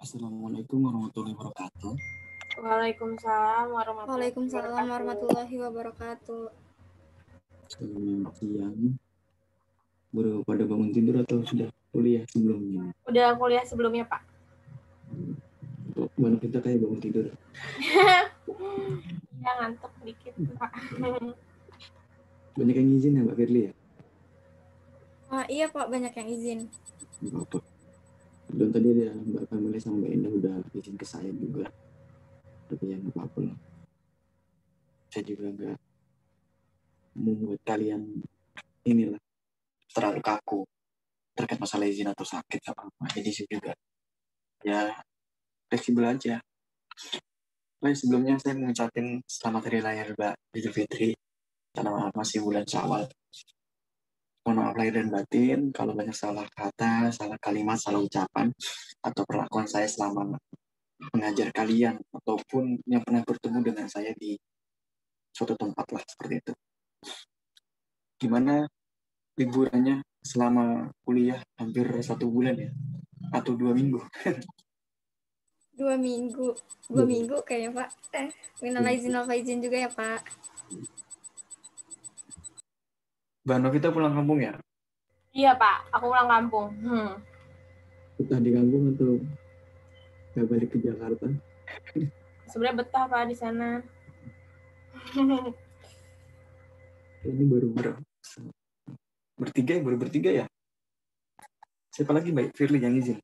Assalamualaikum warahmatullahi wabarakatuh. Waalaikumsalam warahmatullahi wabarakatuh. Selamat siang. Baru pada bangun tidur atau sudah kuliah sebelumnya? Udah kuliah sebelumnya, Pak. Kok mana kita kayak bangun tidur? Ya ngantuk dikit, Pak. Banyak yang izin ya Mbak Firly ya? Iya Pak, banyak yang izin. Nggak apa. Dan tadi ada Mbak Kamila sama Mbak Indah udah izin ke saya juga. Tapi ya nggak apa-apa lah. Saya juga nggak membuat kalian inilah terlalu kaku terkait masalah izin atau sakit apa-apa. Jadi saya juga ya fleksibel aja. Baik, sebelumnya saya mengucapkan selamat hari raya Mbak Idul Fitri karena masih bulan Syawal. Mohon maaf lahir dan batin kalau banyak salah kata, salah kalimat, salah ucapan atau perlakuan saya selama mengajar kalian ataupun yang pernah bertemu dengan saya di suatu tempat lah seperti itu. Gimana liburannya selama kuliah hampir 1 bulan ya? Atau 2 minggu? 2 minggu. 2 minggu kayaknya Pak. Minal izin wal faizin juga ya Pak. Mbak Novita pulang kampung ya? Iya, Pak. Aku pulang kampung. Betah di kampung atau nggak balik ke Jakarta? Sebenarnya betah, Pak, di sana. Ini baru bertiga ya? Siapa lagi Mbak Firly yang izin?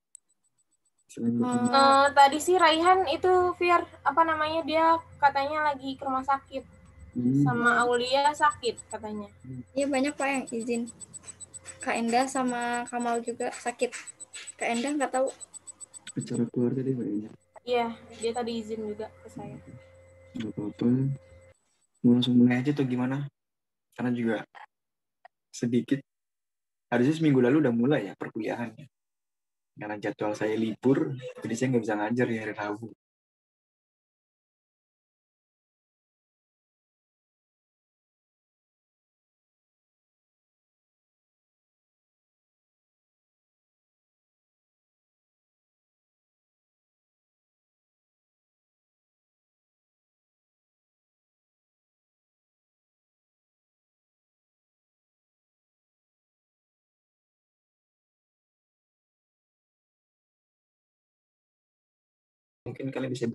Tadi sih Raihan itu Fir, apa namanya, dia katanya lagi ke rumah sakit. Sama Aulia sakit katanya. Iya banyak Pak yang izin. Kak Endah sama Kamal juga sakit. Kak Endah nggak tahu. Acara keluarga deh Mbak Indah. Iya, dia tadi izin juga ke saya. Nggak apa-apa. Mau langsung mulai aja tuh gimana? Karena juga sedikit harusnya seminggu lalu udah mulai ya perkuliahannya. Karena jadwal saya libur, jadi saya nggak bisa ngajar di hari Rabu. Mungkin kalian bisa.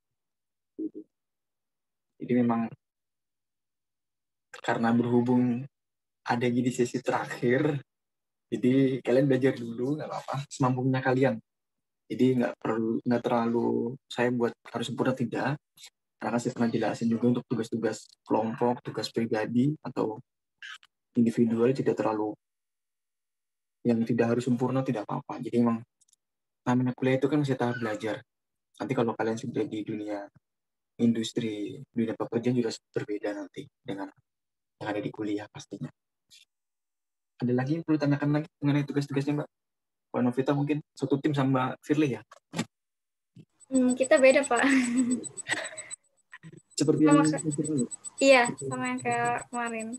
Jadi memang karena berhubung ada di sesi terakhir, jadi kalian belajar dulu nggak apa-apa semampunya kalian. Jadi nggak terlalu saya buat harus sempurna tidak. Karena saya pernah jelasin juga untuk tugas-tugas kelompok, tugas pribadi atau individual tidak terlalu yang tidak harus sempurna tidak apa-apa. Jadi memang namanya kuliah itu kan masih tahap belajar. Nanti kalau kalian sudah di dunia industri, dunia pekerjaan juga berbeda nanti dengan yang ada di kuliah pastinya. Ada lagi yang perlu tanyakan lagi mengenai tugas-tugasnya Mbak? Mbak Novita mungkin satu tim sama Mbak Firly ya? Kita beda Pak. Seperti yang iya, sama yang kayak kemarin.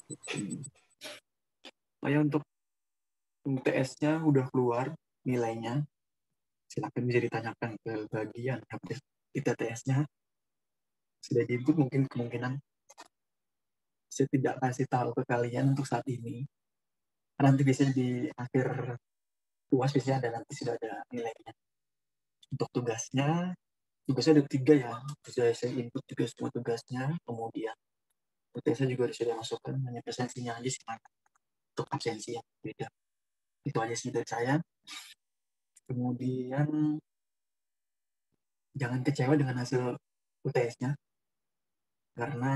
Saya untuk UTS-nya udah keluar nilainya. Silakan bisa ditanyakan ke bagian yang di TTS-nya. Sudah gitu mungkin kemungkinan saya tidak kasih tahu ke kalian untuk saat ini. Nanti biasanya di akhir UAS biasanya ada nanti sudah ada nilainya. Untuk tugasnya ada 3 ya. Sudah saya input juga semua tugasnya. Kemudian UTS-nya juga sudah masukkan, hanya presensinya aja sekarang. Untuk absensi yang beda. Itu aja sih dari saya. Kemudian jangan kecewa dengan hasil UTS-nya. Karena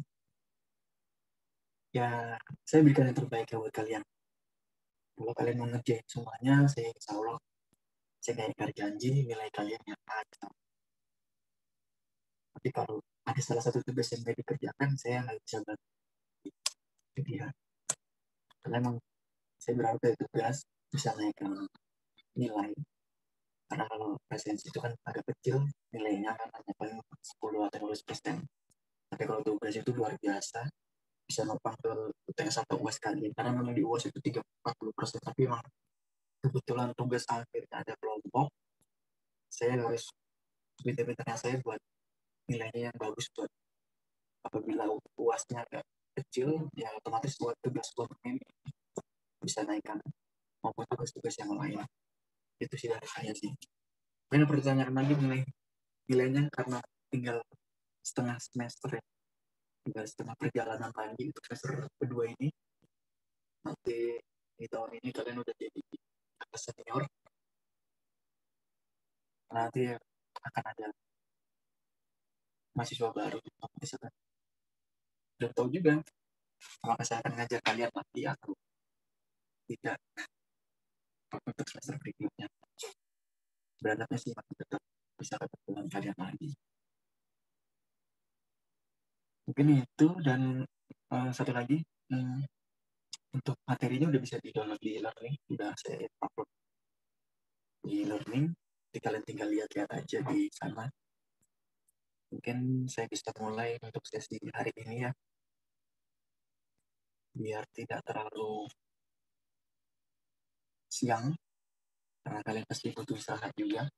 ya saya berikan yang terbaik ya buat kalian. Kalau kalian mau ngerjain semuanya, saya insya Allah saya nggak ingkar janji nilai kalian yang A. Tapi kalau ada salah satu tugas yang nggak dikerjakan, saya nggak bisa bantu. Jadi ya, karena emang saya berharap dari tugas bisa naikkan nilai. Karena kalau presensi itu kan agak kecil, nilainya kan hanya paling 10 atau 12%. Tapi kalau tugas itu luar biasa, bisa nopang ke UTS atau UAS kalian. Karena memang di UAS itu 30-40%, tapi memang kebetulan tugas akhirnya ada kelompok, saya harus pintar-pintarnya saya buat nilainya yang bagus, buat apabila UASnya agak kecil ya otomatis buat tugas ini bisa naikkan maupun tugas-tugas yang lain. Itu sih dari saya sih. Mungkin pertanyaan lagi mengenai nilainya karena tinggal setengah semester ya, tinggal setengah perjalanan lagi untuk semester kedua ini. Nanti di tahun ini kalian udah jadi senior, nanti akan ada mahasiswa baru, misalkan belum tahu juga apakah saya akan ngajar kalian nanti atau tidak untuk semester berikutnya. Berharapnya sih masih tetap bisa ketemu dengan kalian lagi. Mungkin itu, dan satu lagi, untuk materinya udah bisa di-download di e-learning, udah saya upload di e-learning, jadi kalian tinggal lihat-lihat aja di sana. Mungkin saya bisa mulai untuk sesi hari ini ya, biar tidak terlalu siang, karena kalian pasti butuh istirahat juga.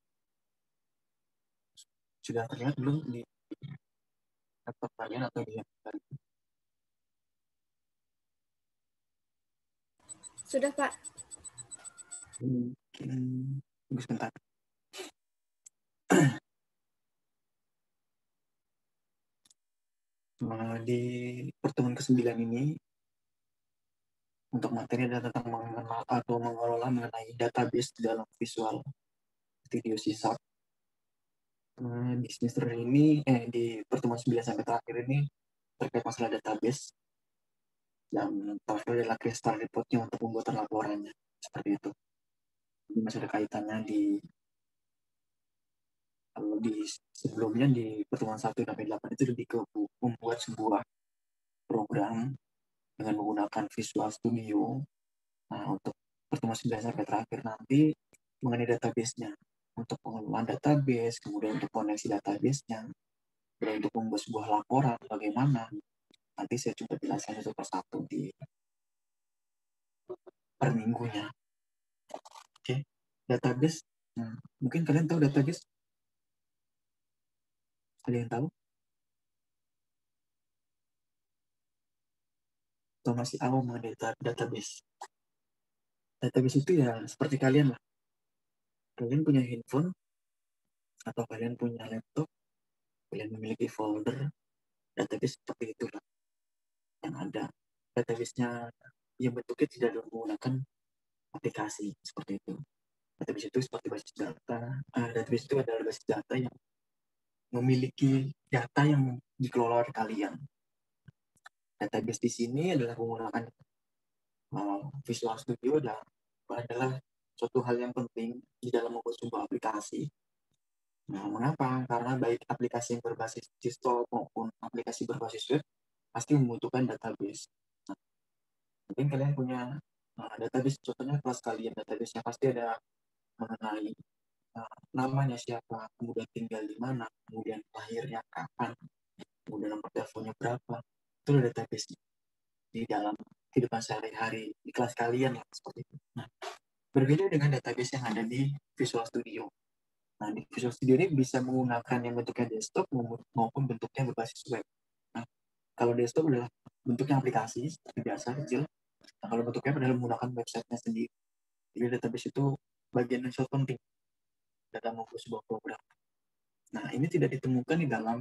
Sudah terlihat belum di laptop kalian atau di handphone? Sudah, Pak. Mungkin tunggu sebentar. Di pertemuan ke-9 ini untuk materi adalah tentang mengenal atau mengelola mengenai database di dalam Visual Studio C#. Di semester ini, di pertemuan 9 sampai terakhir ini terkait masalah database, dan terakhir adalah kristal reportnya untuk pembuatan laporannya, seperti itu. Ini masih ada kaitannya di sebelumnya di pertemuan 1 sampai 8 itu lebih ke membuat sebuah program dengan menggunakan Visual Studio. Nah, untuk pertemuan 9 sampai terakhir nanti mengenai database-nya, untuk pengelolaan database, kemudian untuk koneksi database-nya, kemudian untuk membuat sebuah laporan bagaimana. Nanti saya coba jelaskan satu persatu di per minggunya. Oke, database. Mungkin kalian tahu database? Ada yang tahu? Atau masih awam mengenai database? Database itu ya seperti kalian lah. Kalian punya handphone atau kalian punya laptop, kalian memiliki folder, database seperti itulah yang ada. Database-nya yang bentuknya tidak menggunakan aplikasi seperti itu. Database itu seperti basis data. Database itu adalah basis data yang memiliki data yang dikelola oleh kalian. Database di sini adalah menggunakan Visual Studio adalah suatu hal yang penting di dalam membuat sebuah aplikasi. Nah, mengapa? Karena baik aplikasi yang berbasis desktop maupun aplikasi berbasis web pasti membutuhkan database. Nah, mungkin kalian punya database, contohnya kelas kalian, database-nya pasti ada mengenai namanya siapa, kemudian tinggal di mana, kemudian lahirnya kapan, kemudian nomor teleponnya berapa. Itu ada database di dalam kehidupan sehari-hari di kelas kalian lah, seperti itu. Nah, berbeda dengan database yang ada di Visual Studio. Nah, di Visual Studio ini bisa menggunakan yang bentuknya desktop maupun bentuknya berbasis web. Nah, kalau desktop adalah bentuknya aplikasi seperti biasa kecil. Nah, kalau bentuk web adalah menggunakan websitenya sendiri. Jadi database itu bagian yang sangat penting dalam membuat sebuah program. Nah, ini tidak ditemukan di dalam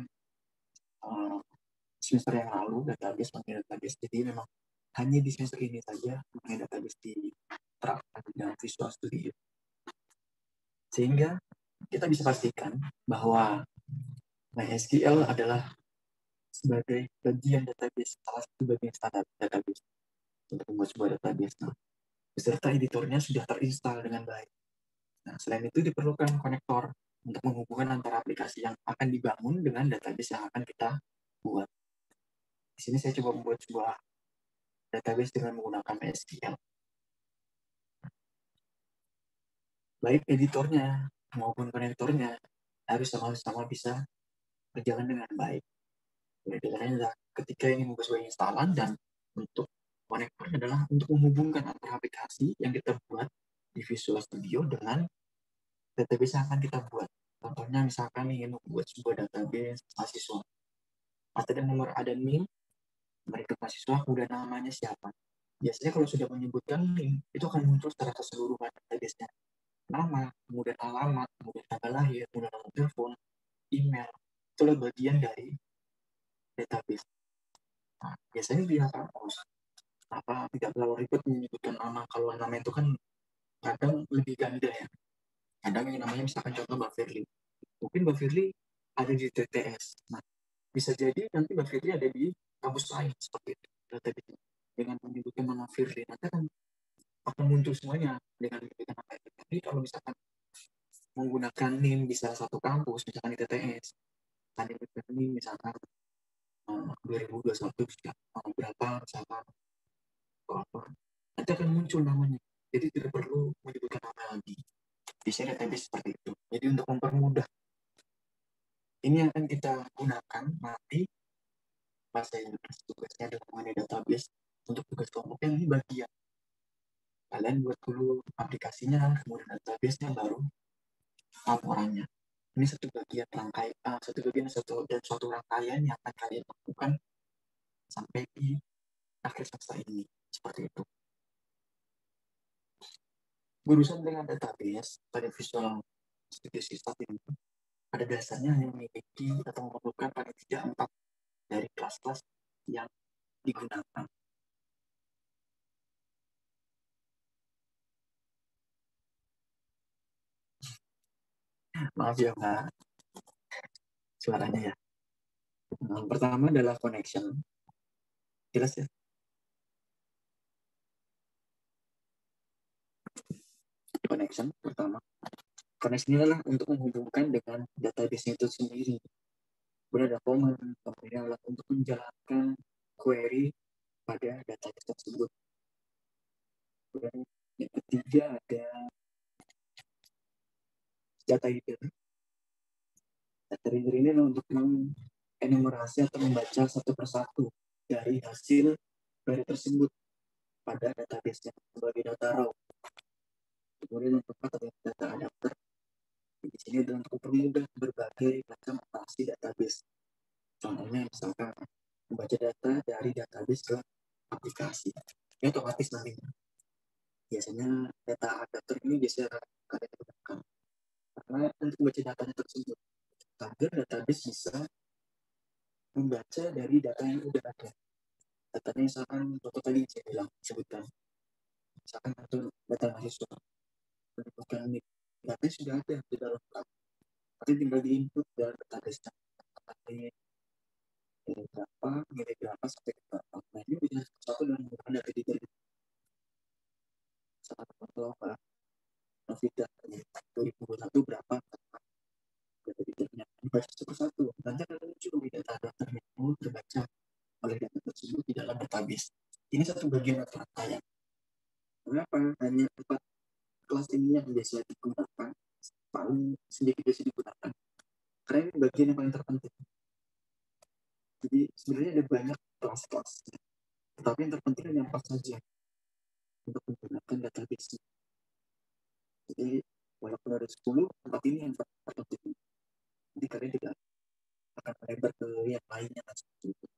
semester yang lalu database. Jadi memang hanya di semester ini saja mengenai database diterapkan dalam Visual Studio. Sehingga kita bisa pastikan bahwa MySQL adalah sebagai bagian database, salah satu bagian standar database untuk membuat sebuah database. Nah, beserta editornya sudah terinstall dengan baik. Nah, selain itu diperlukan konektor untuk menghubungkan antara aplikasi yang akan dibangun dengan database yang akan kita buat. Di sini saya coba membuat sebuah database dengan menggunakan MySQL. Baik editornya maupun konektornya harus sama-sama bisa berjalan dengan baik. Bedanya ketika ini membuat sebuah instalan, dan untuk konektor adalah untuk menghubungkan antara aplikasi yang kita buat di Visual Studio dengan database yang akan kita buat. Contohnya misalkan ingin membuat sebuah database mahasiswa. Ada nomor NIM, mereka mahasiswa, kemudian namanya siapa. Biasanya kalau sudah menyebutkan NIM, itu akan muncul secara keseluruhan database-nya. Nama, kemudian alamat, kemudian tanggal lahir, kemudian nomor telepon, email. Itulah bagian dari database. Nah, biasanya di kampus tidak terlalu ribet menyebutkan nama. Kalau nama itu kan kadang lebih ganda ya. Kadang yang namanya misalkan contoh Mbak Firly. Mungkin Mbak Firly ada di TTS. Nah, bisa jadi nanti Mbak Firly ada di kampus lain seperti itu. Database dengan menyebutkan nama Firly, nanti akan muncul semuanya dengan menyebutkan nama itu. Tapi kalau misalkan menggunakan NIM di salah satu kampus, misalkan di TTS, tadi NIM misalkan 2021 berapa misalkan apa, nanti akan muncul namanya. Jadi tidak perlu menyebutkan nama lagi. Bisa database seperti itu. Jadi untuk mempermudah, ini akan kita gunakan nanti pas saya tugasnya adalah mengenai database. Untuk tugas kelompoknya ini bagian kalian buat dulu aplikasinya, kemudian database-nya, baru laporannya. Ini satu bagian suatu rangkaian yang akan kalian lakukan sampai di akhir semester ini. Seperti itu. Berurusan dengan database pada Visual Studio System ini, pada dasarnya hanya memiliki atau memerlukan paling tidak 4 dari kelas-kelas yang digunakan. Maaf ya Pak, suaranya ya. Pertama adalah connection. Jelas ya? Connection pertama. Connection ini adalah untuk menghubungkan dengan database itu sendiri. Kemudian ada command, kemudian adalah untuk menjalankan query pada database tersebut. Kemudian yang ketiga ada data reader. Data reader ini adalah untuk mengenumerasi atau membaca satu persatu dari hasil query tersebut pada database sebagai data raw. Kemudian yang keempat adalah data adapter. Di sini adalah untuk mempermudah berbagai macam operasi database. Contohnya misalkan membaca data dari database ke aplikasi. Ini otomatis nantinya. Biasanya data adapter ini biasanya kalian gunakan karena untuk membaca datanya tersebut agar database bisa membaca dari data yang sudah ada. Datanya misalkan contoh tadi saya bilang sebutkan, misalkan data mahasiswa, bukan ini datanya sudah ada di dalam tapi tinggal di input dalam database nilai berapa sampai berapa. Nah ini bisa satu dengan menggunakan data reader. Saat contoh Pak Novita 2021 berapa data readernya dibaca satu-satu. Nanti akan muncul di data adapternya terbaca oleh data tersebut di dalam database. Ini satu bagian rangkaian. Kenapa hanya 4 kelas ini yang biasa digunakan, paling sedikit biasa digunakan? Karena ini bagian yang paling terpenting. Jadi sebenarnya ada banyak kelas-kelas, tetapi yang terpenting hanya 4 saja untuk menggunakan database. Jadi walaupun ada 10, 4 ini yang terpenting. Jadi kalian tidak akan melebar ke yang lainnya seperti itu.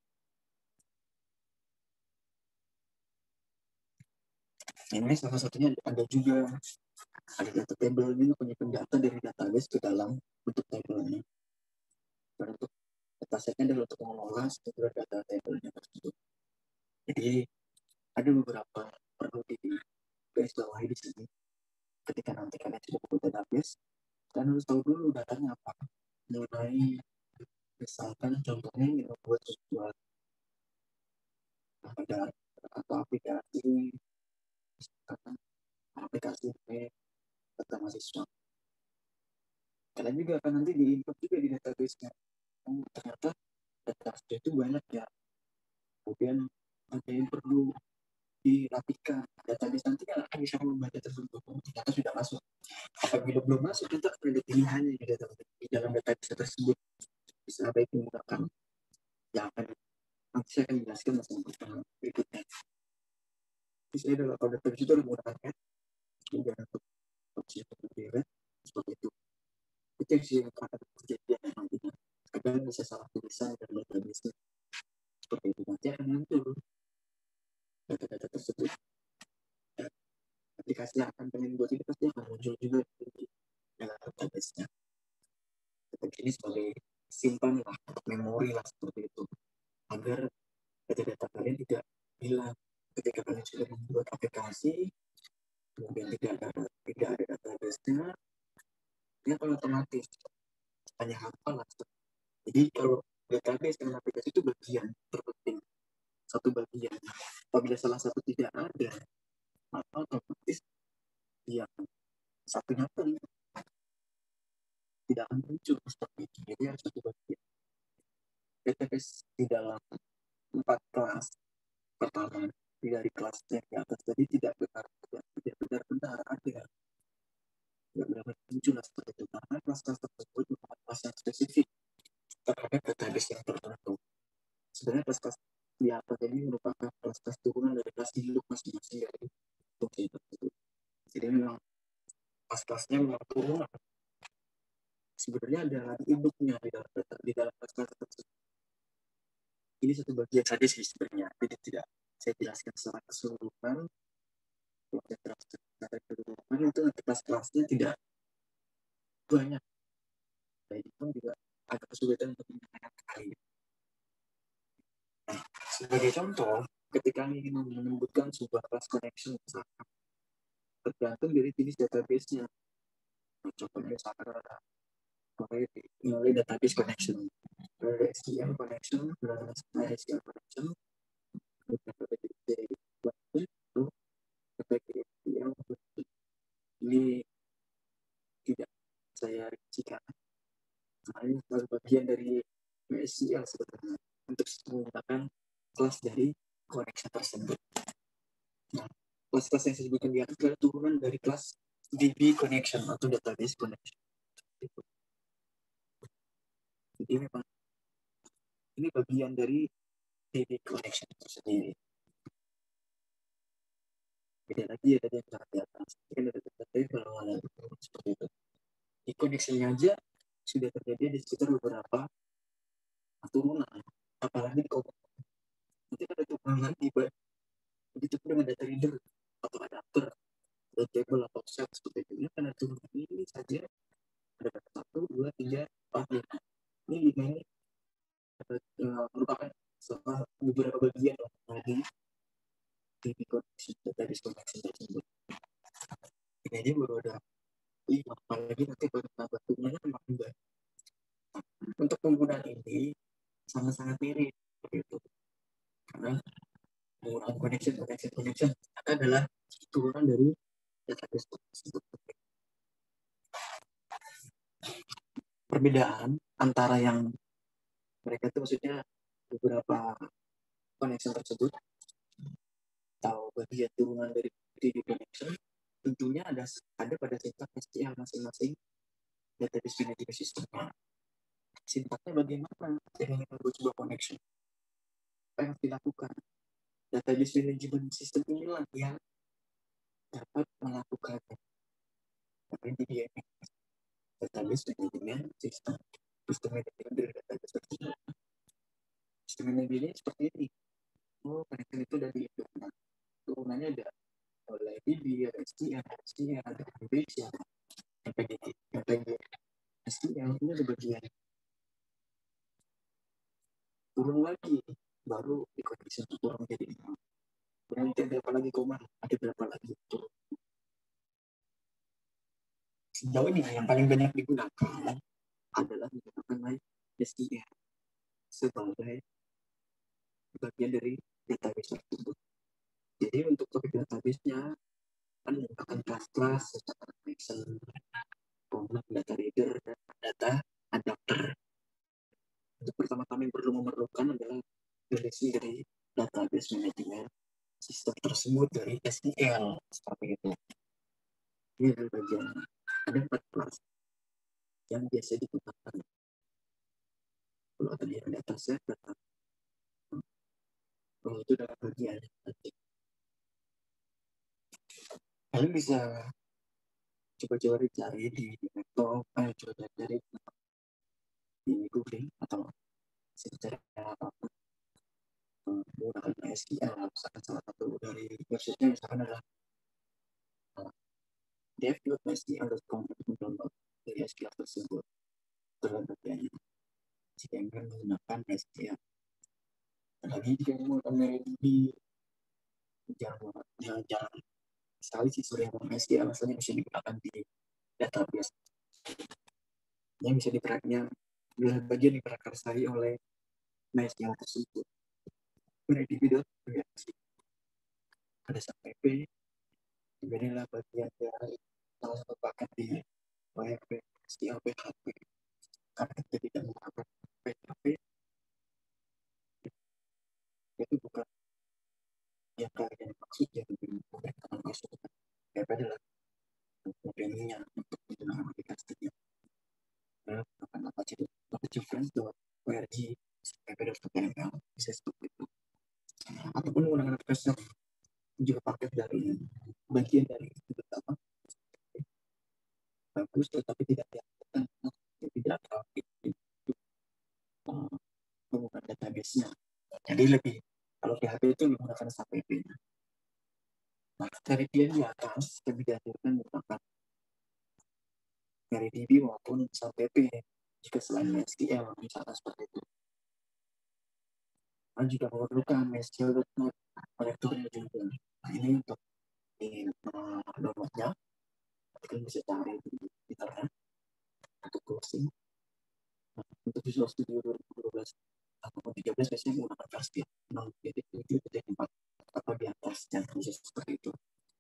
Ini salah satunya ada juga ada data table ini penyimpan data dari database ke dalam bentuk tabelnya. Dan untuk datasetnya adalah untuk mengolah struktur data tabelnya tersebut. Jadi ada beberapa perlu digarisbawahi di sini. Ketika nanti kalian sudah buat database, kalian harus tahu dulu datanya apa. Mulai misalkan contohnya ini membuat sebuah atau aplikasi, misalkan aplikasi data mahasiswa. Kalian juga akan nanti di-input juga di database-nya. Ternyata database itu banyak ya. Kemudian ada yang perlu dirapikan. Database nanti kan akan bisa membaca tersebut. Ternyata sudah masuk. Apabila belum masuk, kita akan ada pilihannya di dalam database tersebut. Bisa baik menggunakan yang akan nanti saya akan jelaskan masalah berikutnya. Jadi saya adalah kalau database itu menggunakan kemudian untuk opsi seperti seperti itu yang sih akan kejadian nantinya. Kadang bisa salah tulisan dan database seperti itu, nanti akan muncul data-data tersebut. Aplikasi yang akan pengen buat ini pasti akan muncul juga di dalam database-nya. Tetapi ini sebagai simpan lah, memori lah seperti itu, agar data-data kalian tidak hilang ketika kalian sudah membuat aplikasi, kemudian tidak ada database-nya, dia akan otomatis hanya hafal lah. Jadi kalau database dengan aplikasi itu bagian terpenting, satu bagian. Apabila salah satu tidak ada, maka otomatis yang satunya pun tidak akan muncul seperti itu. Jadi harus satu bagian. Database di dalam 4 kelas pertama dari kelasnya di atas tadi tidak benar-benar ada, tidak benar-benar muncul seperti itu, karena kelas-kelas tersebut merupakan kelas yang spesifik terhadap database yang tertentu. Sebenarnya kelas-kelas di atas ini merupakan kelas-kelas turunan dari kelas induk masing-masing dari fungsi tersebut. Jadi memang kelas-kelasnya memang turunan. Sebenarnya ada induknya di dalam kelas-kelas tersebut. Ini satu bagian saja sih sebenarnya, jadi tidak saya jelaskan secara keseluruhan. Keseluruhan itu nanti kelas-kelasnya tidak banyak. Jadi pun juga ada kesulitan untuk mengingat kali. Nah, sebagai contoh, ketika ingin menyebutkan sebuah kelas connection, misalkan, tergantung dari jenis database-nya. Nah, contohnya misalkan ada mulai database connection, ada SQL connection, ada SQL connection, ini tidak saya rincikan. Nah, ini bagian dari SQL sebenarnya untuk menggunakan kelas dari connection tersebut. Nah, kelas-kelas yang saya sebutkan di atas adalah turunan dari kelas DB connection atau database connection. Jadi memang ini bagian dari DB connection itu sendiri. Beda lagi ya tadi yang sangat di atas. Ini ada database kalau seperti itu. Di connection-nya aja sudah terjadi di sekitar beberapa turunan. Apalagi di komponen. Nanti ada turunan lagi, begitu pun dengan data reader atau adapter, atau table atau set seperti itu. Ini kan ada turunan ini saja. Ada 1, 2, 3, 4, 5. Ini 5 ini merupakan beberapa bagian lagi di connection database connection tersebut. Ini aja baru ada 5, apalagi nanti pada tambah turunannya makin banyak. Untuk penggunaan ini sangat-sangat mirip begitu, karena penggunaan connection adalah turunan dari database tersebut. Perbedaan antara yang mereka itu maksudnya beberapa connection tersebut atau bagian turunan dari DB connection tentunya ada pada sintaks SQL masing-masing database management system-nya. Sintaksnya bagaimana dengan membuat sebuah connection? Apa yang dilakukan? Database management system inilah yang dapat melakukan database management system. Sistem manajemen dari database tersebut. Sistem manajemen seperti ini. Oh, connection itu dari turunannya ada oleh DB, ada SQL, ada database, ada MPG, SQL, ini ada bagian turun lagi, baru di connection turun jadi nanti berapa lagi koma, ada berapa lagi turun. Sejauh ini yang paling banyak digunakan adalah menggunakan SQL sebagai bagian dari database tersebut. Jadi untuk topik database-nya kan menggunakan kelas-kelas secara connection, data reader, dan data adapter. Untuk pertama-tama yang perlu memerlukan adalah definisi dari database management sistem tersebut dari SQL seperti itu. Ini adalah bagian ada 4 kelas yang biasa digunakan. Kalau tadi ada dataset, data itu adalah bagian nanti. Kalian bisa coba cari di laptop, coba cari di Google atau secara apapun menggunakan SQL. Misalkan salah satu dari websitenya misalkan adalah dev.sql.com untuk mendownload dari SQL tersebut terlebih jika ingin menggunakan SQL. Lagi jika menggunakan MariaDB jangan sekali sih sering menggunakan SQL asalnya bisa digunakan di database yang bisa diperaknya bagian diprakarsai oleh MySQL tersebut. MariaDB ada SAP inilah bagian dari salah satu paket di PHP SQL PHP karena kita tidak menggunakan PHP itu bukan yang kalian maksud yang memberikan maksud PHP adalah modelnya untuk menggunakan aplikasinya menggunakan Apache Friends.org PHP.ml bisa seperti itu ataupun menggunakan aplikasi juga paket dari bagian dari itu apa bagus tetapi tidak diaktifkan tidak menggunakan database-nya jadi lebih kalau PHP itu menggunakan SAP-nya. Nah, kriteria di atas lebih dianjurkan menggunakan MariaDB maupun SAP jika selain SQL misalnya seperti itu. Dan juga memerlukan MySQL.NET konektornya juga. Nah, ini untuk di downloadnya kalian bisa cari di internet untuk closing. Nah, untuk Visual Studio 2012 ataupun 13 biasanya menggunakan versi 6.7.4 atau di atasnya bisa seperti itu.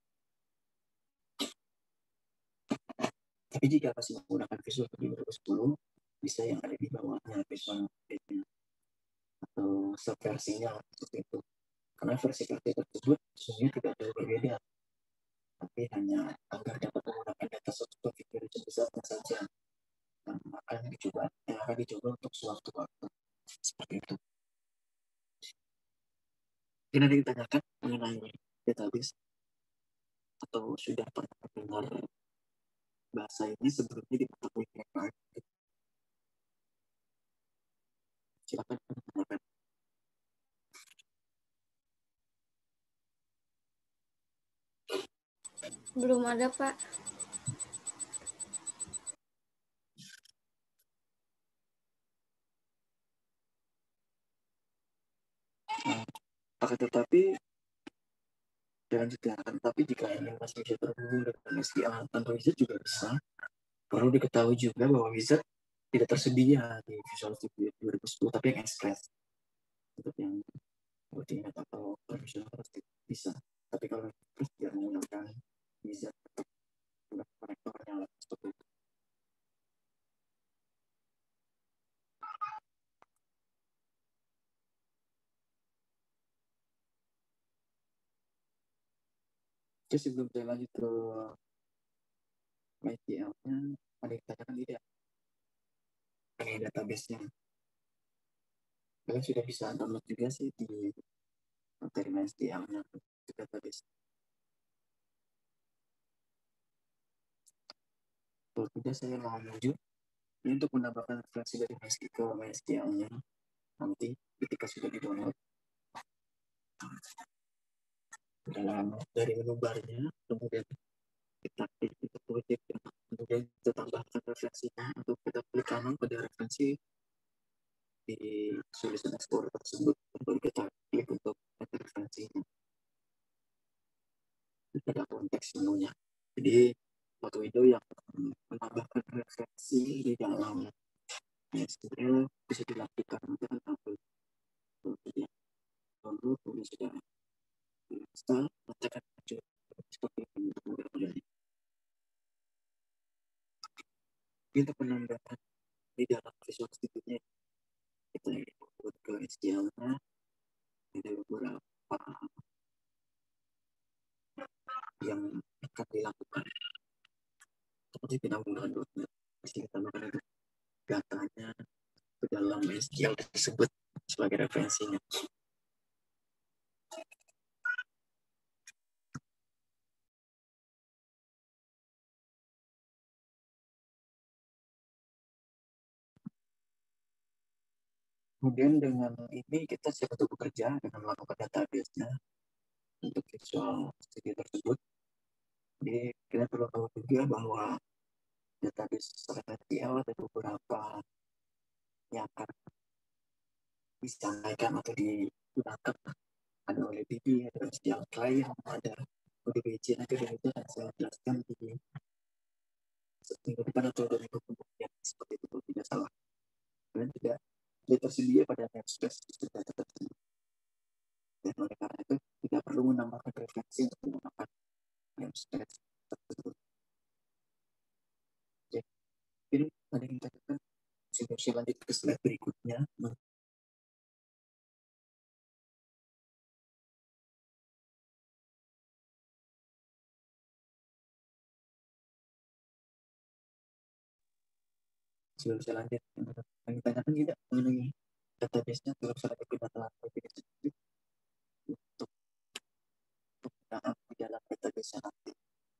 Tapi jika masih menggunakan Visual Studio 2010 bisa yang ada di bawahnya Visual Studio atau subversinya seperti itu. Karena versi tersebut sebenarnya tidak jauh berbeda, tapi hanya agar dapat menggunakan data subscription besar saja yang akan dicoba untuk suatu waktu seperti itu. Mungkin ada yang ditanyakan mengenai database atau sudah pernah dengar bahasa ini sebelumnya diketahui mereka. Silakan menanyakan. Belum ada, Pak. Akan tetapi jangan sediakan. Tapi jika ingin masih bisa terhubung dengan SQL tanpa wizard juga bisa. Perlu diketahui juga bahwa wizard tidak tersedia di Visual Studio 2010, tapi yang Express untuk yang Ultimate atau Professional bisa. Tapi kalau Express tidak menggunakan wizard untuk konektornya seperti itu. Oke, sebelum saya lanjut ke MySQL-nya, ada yang ditanyakan tidak mengenai database-nya. Kalian sudah bisa download juga sih di materi MySQL-nya di database. Kalau tidak saya mau lanjut ini untuk menambahkan referensi dari MySQL-nya nanti ketika sudah di-download dalam dari menu barnya, kemudian kita klik itu project, kemudian kita tambahkan referensinya atau kita klik kanan pada referensi di solution explorer tersebut, kemudian kita klik untuk referensinya pada konteks menunya. Jadi suatu window yang menambahkan referensi di dalam SQL bisa dilakukan dengan tampil lalu kemudian sudah install tekan seperti ini untuk penambahan di dalam Visual Studio-nya kita buat ke SQL-nya ada beberapa yang akan dilakukan seperti kita menggunakan .NET mesti kita menggunakan datanya ke dalam SQL tersebut sebagai referensinya. Kemudian dengan ini kita siap untuk bekerja dengan melakukan database-nya untuk visual studio tersebut. Jadi kita perlu tahu juga bahwa database SQL ada beberapa yang akan disampaikan atau digunakan. Ada OLTP, ada SQL client, ada ODBC. Nanti itu akan saya jelaskan di minggu depan atau 2 minggu kemudian, seperti itu tidak salah. Dan tidak tersedia pada namespace data tersebut. Dan oleh karena itu tidak perlu menambahkan referensi untuk menggunakan namespace tersebut. Jadi ini ada yang dikatakan simulasi lanjut ke slide berikutnya. Sebelum saya lanjut, yang ditanyakan tidak mengenai database-nya, sebelum saya lanjut ke data database untuk penggunaan di dalam database-nya nanti.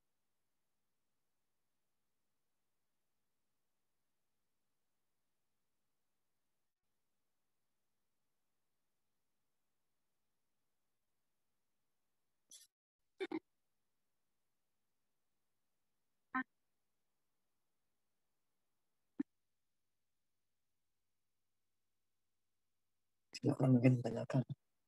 Silakan mungkin ditanyakan.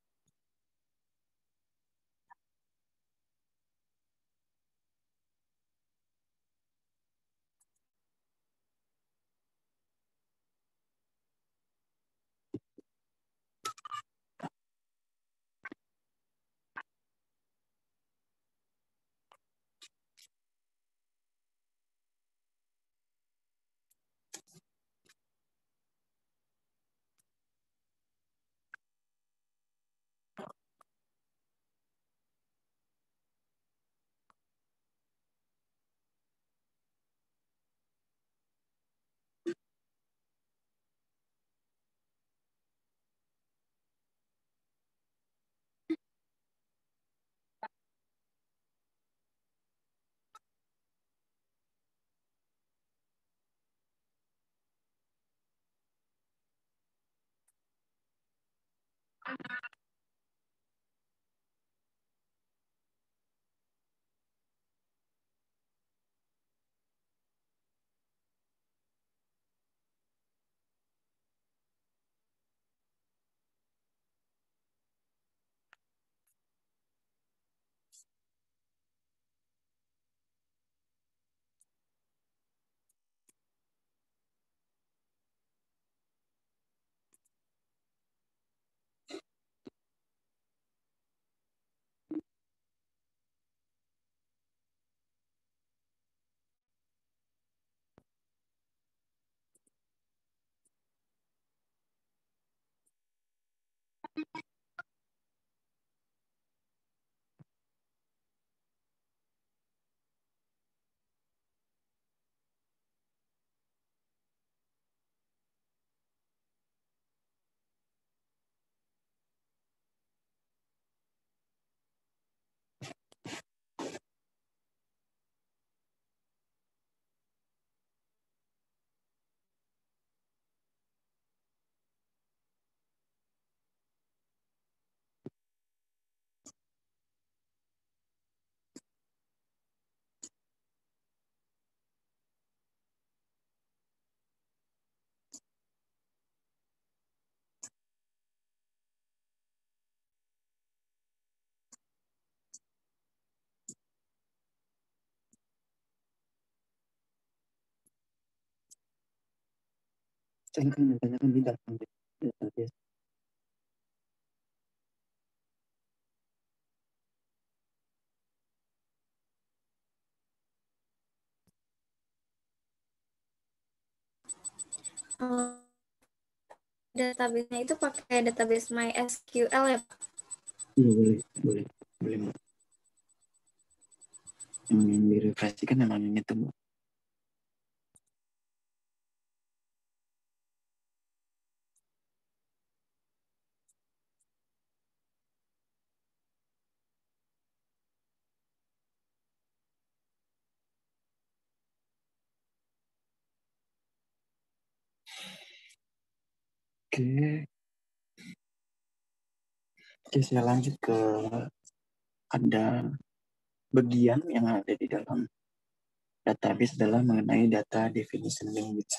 Silakan ditanyakan di dalam database. Database-nya itu pakai database MySQL ya, Pak? Iya, boleh Mbak. Yang direfleksikan memang yang itu Mbak. Oke. Oke, saya lanjut ke ada bagian yang ada di dalam database adalah mengenai data definition language.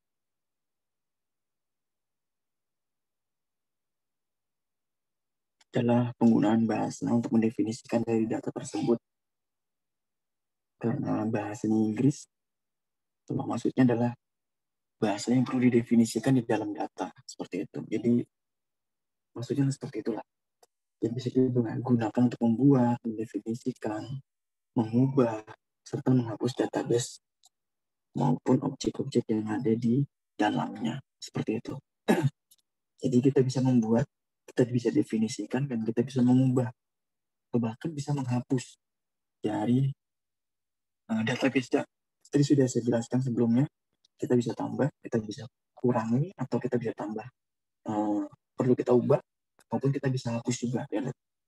Adalah penggunaan bahasa untuk mendefinisikan dari data tersebut. Karena bahasa Inggris, maksudnya adalah bahasa yang perlu didefinisikan di dalam data, seperti itu. Jadi, maksudnya seperti itulah. Yang bisa digunakan untuk membuat, mendefinisikan, mengubah, serta menghapus database maupun objek-objek yang ada di dalamnya. Seperti itu. Jadi kita bisa membuat, kita bisa definisikan, dan kita bisa mengubah. Atau bahkan bisa menghapus dari database. Tadi sudah saya jelaskan sebelumnya, kita bisa tambah, kita bisa kurangi, atau kita bisa tambah. Perlu kita ubah, maupun kita bisa hapus juga. Ya.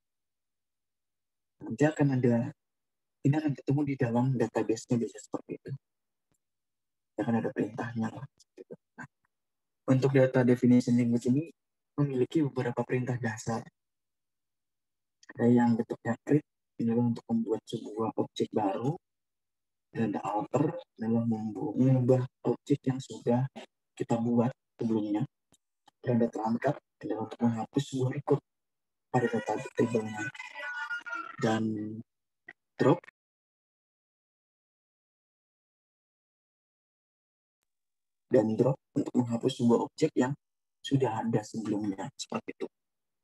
Nanti akan ada, ini akan ketemu di dalam database-nya biasa seperti itu. Akan ada perintahnya lah. Nah, untuk data definition language ini memiliki beberapa perintah dasar. Ada yang bentuknya create, ini untuk membuat sebuah objek baru. Dan ada alter dalam mengubah objek yang sudah kita buat sebelumnya. Dan ada transfer adalah untuk menghapus sebuah record pada data table-nya. Dan drop untuk menghapus sebuah objek yang sudah ada sebelumnya, seperti itu.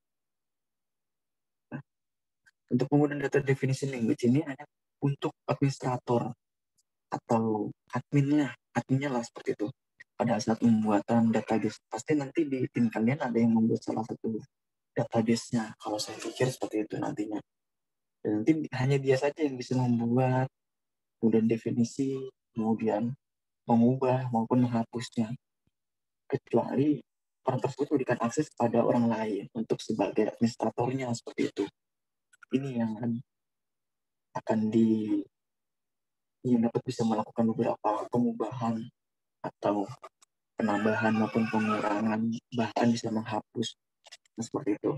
Nah, untuk penggunaan data definition language ini hanya untuk administrator atau adminnya lah seperti itu. Pada saat pembuatan database, pasti nanti di tim kalian ada yang membuat salah satu database-nya. Kalau saya pikir seperti itu nantinya. Dan nanti hanya dia saja yang bisa membuat, kemudian definisi, kemudian mengubah maupun menghapusnya. Kecuali orang tersebut memberikan akses pada orang lain untuk sebagai administratornya, seperti itu. Ini yang akan yang dapat bisa melakukan beberapa pengubahan atau penambahan maupun pengurangan, bahkan bisa menghapus. Nah, seperti itu.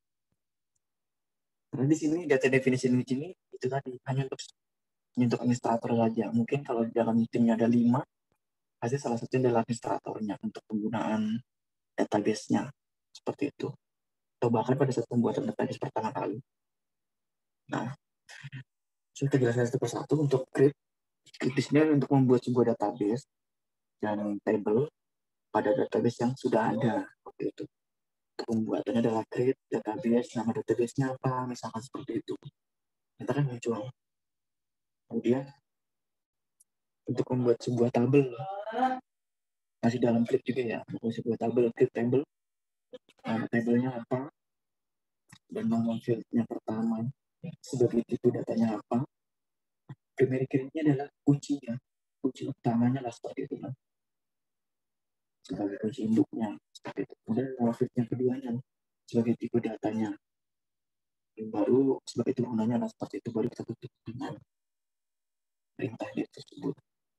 Karena di sini data definition ini itu tadi hanya untuk administrator saja. Mungkin kalau dalam timnya ada 5, pasti salah satunya adalah administratornya untuk penggunaan database-nya. Seperti itu. Atau bahkan pada saat pembuatan database pertama kali. Nah, kita jelaskan satu persatu. Untuk create di sini untuk membuat sebuah database dan table pada database yang sudah ada. Seperti itu. Untuk pembuatannya adalah create database, nama database-nya apa, misalkan seperti itu. Kita kan muncul. Kemudian untuk membuat sebuah tabel, masih dalam create juga ya, membuat sebuah tabel, create table, nama tabelnya apa, dan nama fieldnya pertama, sebagai tipe datanya apa. Primary key-nya adalah kuncinya, kunci utamanya lah seperti itu kan, sebagai kunci induknya seperti itu. Kemudian nama field yang keduanya sebagai tipe datanya, yang baru sebagai turunannya lah seperti itu, baru kita tutup dengan perintah tersebut.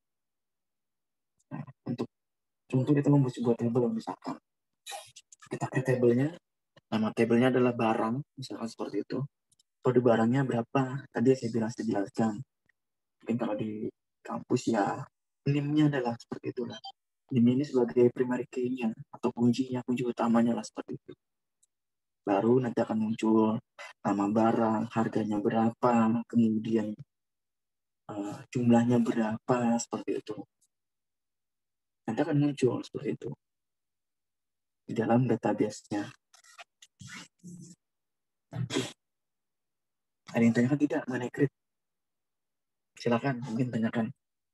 Nah, untuk contoh kita membuat sebuah table, misalkan kita create table-nya, nama table-nya adalah barang, misalkan seperti itu. Kode barangnya berapa? Tadi saya jelaskan. Mungkin kalau di kampus ya, NIM-nya adalah seperti itulah. NIM ini sebagai primary key-nya atau kuncinya, kunci utamanya lah seperti itu. Baru nanti akan muncul nama barang, harganya berapa, kemudian jumlahnya berapa, seperti itu. Nanti akan muncul seperti itu di dalam database-nya. Ada yang tanyakan tidak mengenai create? Silakan, mungkin tanyakan.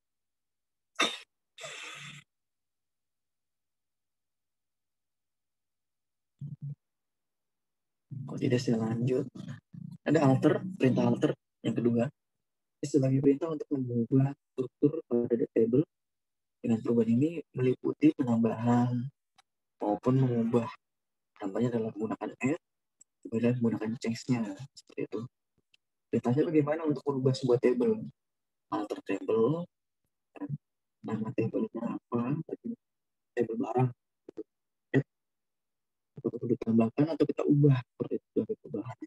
Kalau tidak saya lanjut. Ada alter, perintah alter yang kedua. Sebagai perintah untuk mengubah struktur pada table. Dengan perubahan ini meliputi penambahan maupun mengubah. Namanya adalah menggunakan add, kemudian menggunakan change-nya. Seperti itu. Perintahnya bagaimana untuk merubah sebuah table? Alter table, nama table-nya apa, table barang, apakah perlu ditambahkan atau kita ubah seperti itu dari perubahan.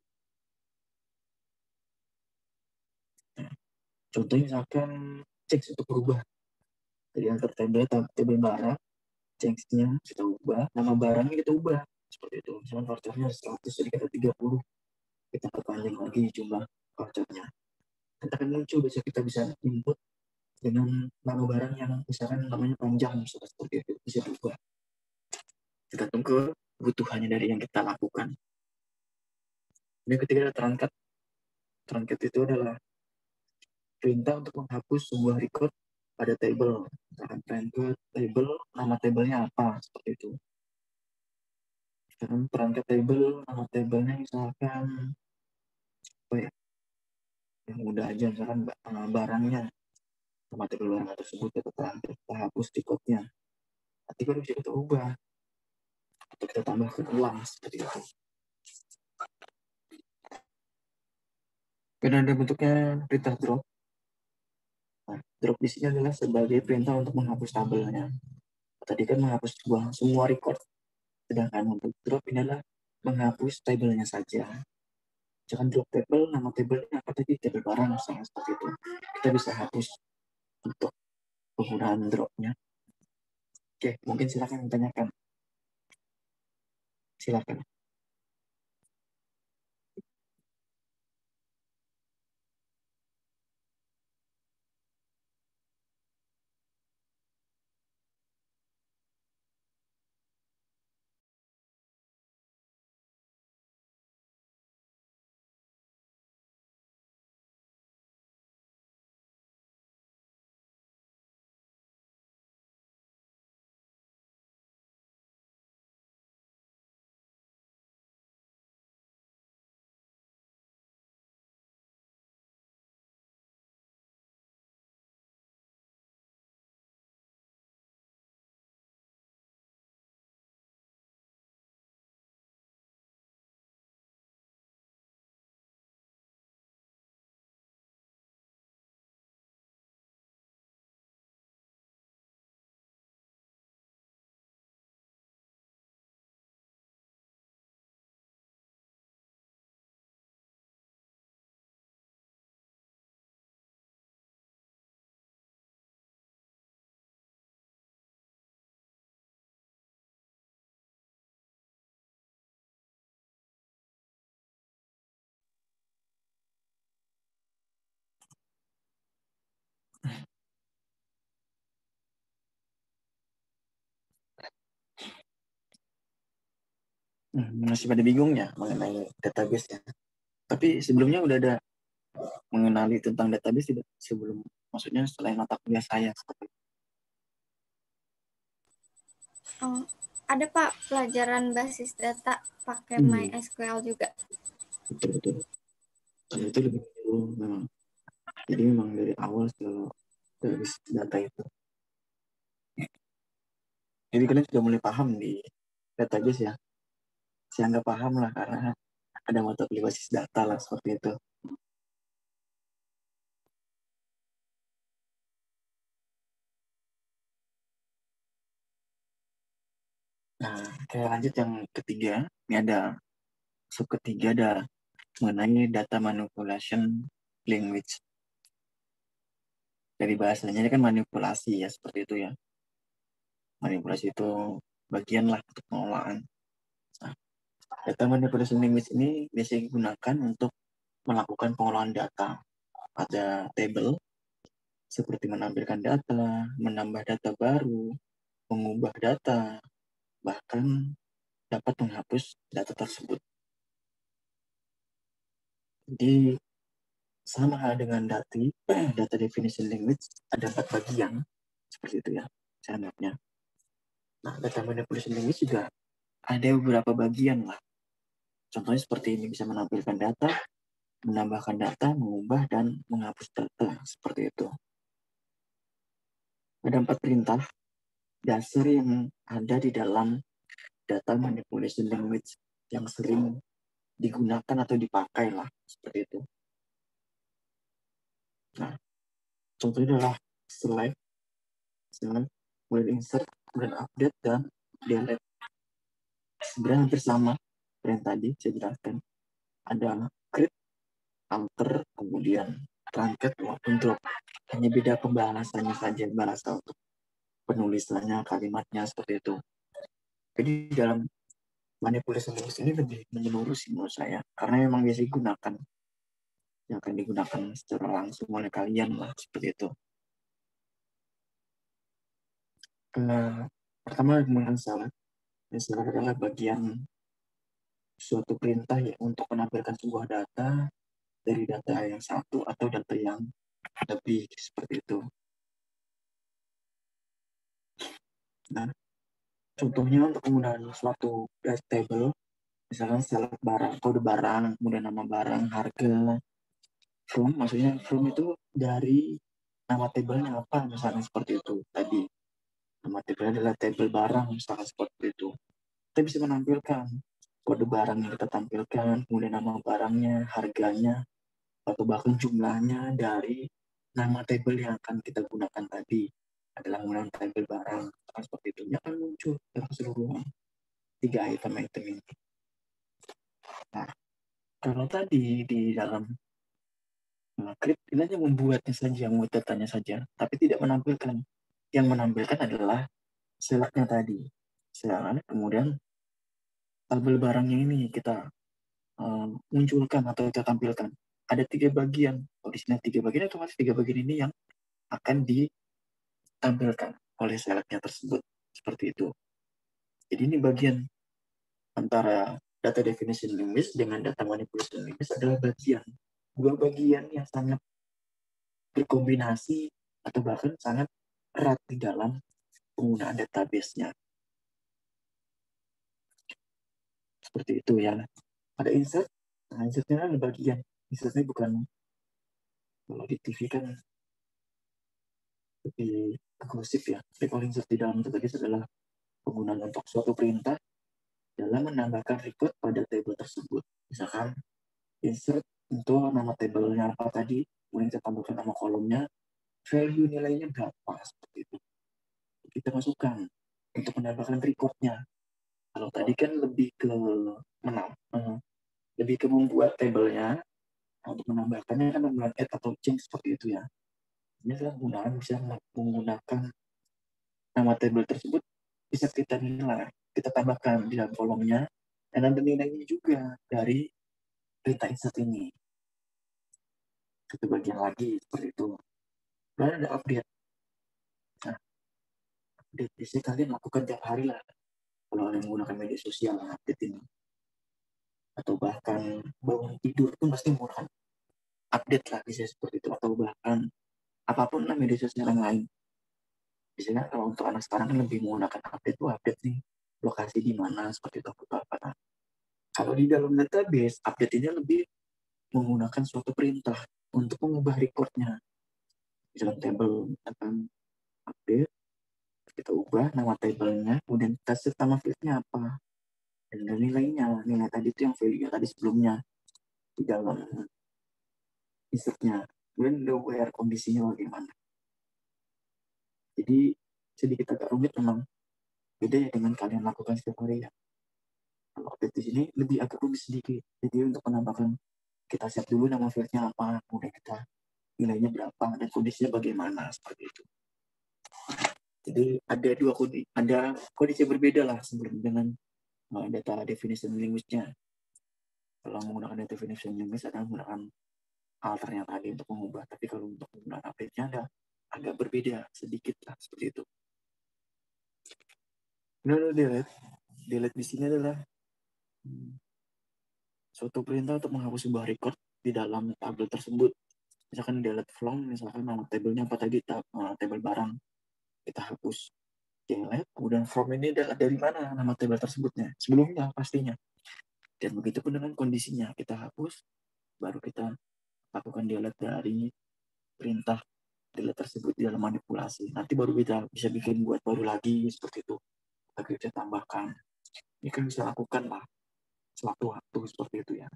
Nah, contohnya misalkan change untuk berubah dari antar table barang, change-nya kita ubah, nama barangnya kita ubah seperti itu. Misalkan vouchernya 100 jadi kita 30, kita perpanjang lagi jumlah vouchernya. Nanti akan muncul besok kita bisa input dengan nama barang yang misalkan namanya panjang, misalkan seperti itu, bisa diubah tergantung kebutuhannya dari yang kita lakukan. Dan ketiga adalah truncat. Truncat itu adalah perintah untuk menghapus sebuah record pada table. Misalkan truncat table, nama tablenya apa, seperti itu. Sekarang truncat table, nama tablenya misalkan apa ya, yang mudah aja, misalkan barangnya, nama table barang tersebut kita hapus recordnya. Nanti baru bisa kita ubah atau kita tambahkan ulang seperti itu. Dan ada bentuknya perintah drop. Nah, drop di sini adalah sebagai perintah untuk menghapus tabelnya. Tadi kan menghapus semua record. Sedangkan untuk drop ini adalah menghapus tabelnya saja. Jangan drop table, nama tabelnya apa tadi? Table barang misalnya seperti itu. Kita bisa hapus untuk penggunaan dropnya. Oke, mungkin silakan tanyakan. Silakan. Masih pada bingung ya mengenai database ya. Tapi sebelumnya udah ada mengenali tentang database tidak? Sebelum, maksudnya selain mata kuliah saya. Oh, ada Pak pelajaran basis data pakai MySQL juga. Betul. Dan itu lebih dulu memang. Jadi memang dari awal kalau basis data itu. Jadi kalian sudah mulai paham di database ya. Saya nggak paham lah karena ada mata kuliah basis data lah seperti itu. Nah, kayak lanjut yang ketiga. Ini ada sub ketiga, ada mengenai data manipulation language. Dari bahasanya ini kan manipulasi ya, seperti itu ya. Manipulasi itu bagian lah untuk pengelolaan. Nah, data manipulation language ini biasanya digunakan untuk melakukan pengelolaan data pada table, seperti menampilkan data, menambah data baru, mengubah data, bahkan dapat menghapus data tersebut. Jadi sama hal dengan data definition language, ada 4 bagian seperti itu ya cara mapnya. Nah, data manipulation language juga ada beberapa bagian lah. Contohnya seperti ini, bisa menampilkan data, menambahkan data, mengubah dan menghapus data seperti itu. Ada 4 perintah dasar yang ada di dalam data manipulation language yang sering digunakan atau dipakai lah seperti itu. Nah, contohnya adalah select, kemudian insert, kemudian update dan delete. sebenarnya hampir sama yang tadi saya jelaskan. Ada create, alter, kemudian truncat, maupun drop. Hanya beda pembahasannya saja, bahasa untuk penulisannya, kalimatnya seperti itu. Jadi dalam manipulasi linguis ini lebih menyeluruh sih menurut saya, karena memang biasa digunakan, yang akan digunakan secara langsung oleh kalian lah, seperti itu. Pertama menggunakan syarat. Syarat adalah bagian suatu perintah ya untuk menampilkan sebuah data dari data yang satu atau data yang lebih, seperti itu. Nah, contohnya untuk penggunaan suatu table, misalkan select barang, kode barang, kemudian nama barang, harga, from, maksudnya from itu dari nama tablenya apa, misalnya seperti itu tadi. Nama table adalah table barang, misalnya seperti itu. Kita bisa menampilkan kode barang yang kita tampilkan, kemudian nama barangnya, harganya, atau bahkan jumlahnya dari nama table yang akan kita gunakan tadi adalah menggunakan table barang, seperti itu. Ini akan muncul dalam keseluruhan 3 item ini. Nah, kalau tadi di dalam script ini hanya membuatnya saja, membuat datanya saja, tapi tidak menampilkan. Yang menampilkan adalah selectnya tadi. Select, kemudian tabel barangnya ini kita munculkan atau kita tampilkan. Ada 3 bagian. Kalau di sini 3 bagian, otomatis 3 bagian ini yang akan ditampilkan oleh selectnya tersebut. Seperti itu. Jadi ini bagian antara data definition linguist dengan data manipulation linguist adalah bagian. 2 bagian yang sangat berkombinasi atau bahkan sangat erat di dalam penggunaan database-nya. Seperti itu ya. Ada insert. Nah, insertnya ada bagian. Insertnya bukan, kalau di TV kan lebih agresif ya. Tapi kalau insert di dalam database adalah penggunaan untuk suatu perintah dalam menambahkan record pada table tersebut. Misalkan insert untuk nama tabelnya apa tadi, kemudian kita tambahkan nama kolomnya, value nilainya berapa, seperti itu. Kita masukkan untuk menambahkan recordnya. Kalau tadi kan lebih ke lebih ke membuat tabelnya, untuk menambahkannya kan menggunakan add atau change seperti itu ya. Ini adalah penggunaan bisa menggunakan nama table tersebut, bisa kita nilai, kita tambahkan di dalam kolomnya, dan ada nilainya juga dari perintah insert ini. Satu bagian lagi seperti itu. Lalu ada update. Nah, update biasanya kalian lakukan tiap hari lah. Kalau kalian menggunakan media sosial, update ini. Atau bahkan bangun tidur pun pasti menggunakan update lah, bisa seperti itu. Atau bahkan apapun lah media sosial yang lain. Biasanya kalau untuk anak sekarang kan lebih menggunakan update tuh, update nih lokasi di mana, seperti itu. Apa. Kalau di dalam database, update ini lebih menggunakan suatu perintah untuk mengubah recordnya. Di dalam table akan update, kita ubah nama tabelnya, kemudian kita set nama fieldnya apa, dan nilainya, nilai tadi itu yang value tadi sebelumnya di dalam insertnya, kemudian the where, kondisinya bagaimana. Jadi sedikit agak rumit memang, beda ya dengan kalian lakukan setiap hari ya. Kalau update di sini lebih agak rumit sedikit, jadi untuk menambahkan kita set dulu nama fieldnya apa, kemudian kita nilainya berapa, dan kondisinya bagaimana, seperti itu. Jadi ada kondisi berbeda lah sebelum dengan data definition linguistnya. Kalau menggunakan data definition linguist adalah menggunakan alternya tadi untuk mengubah, tapi kalau untuk menggunakan update-nya ada agak berbeda sedikit lah, seperti itu. Lalu delete di sini adalah suatu perintah untuk menghapus sebuah record di dalam tabel tersebut. Misalkan delete from, misalkan nama tabelnya apa tadi, tabel barang, kita hapus. Delete, kemudian from ini adalah dari mana nama tabel tersebutnya, sebelumnya pastinya. Dan begitu pun dengan kondisinya, kita hapus, baru kita lakukan delete dari perintah delete tersebut di dalam manipulasi. Nanti baru kita bisa bikin buat baru lagi, seperti itu. Tapi kita tambahkan. Ini kan bisa lakukan lah sewaktu-waktu, seperti itu ya.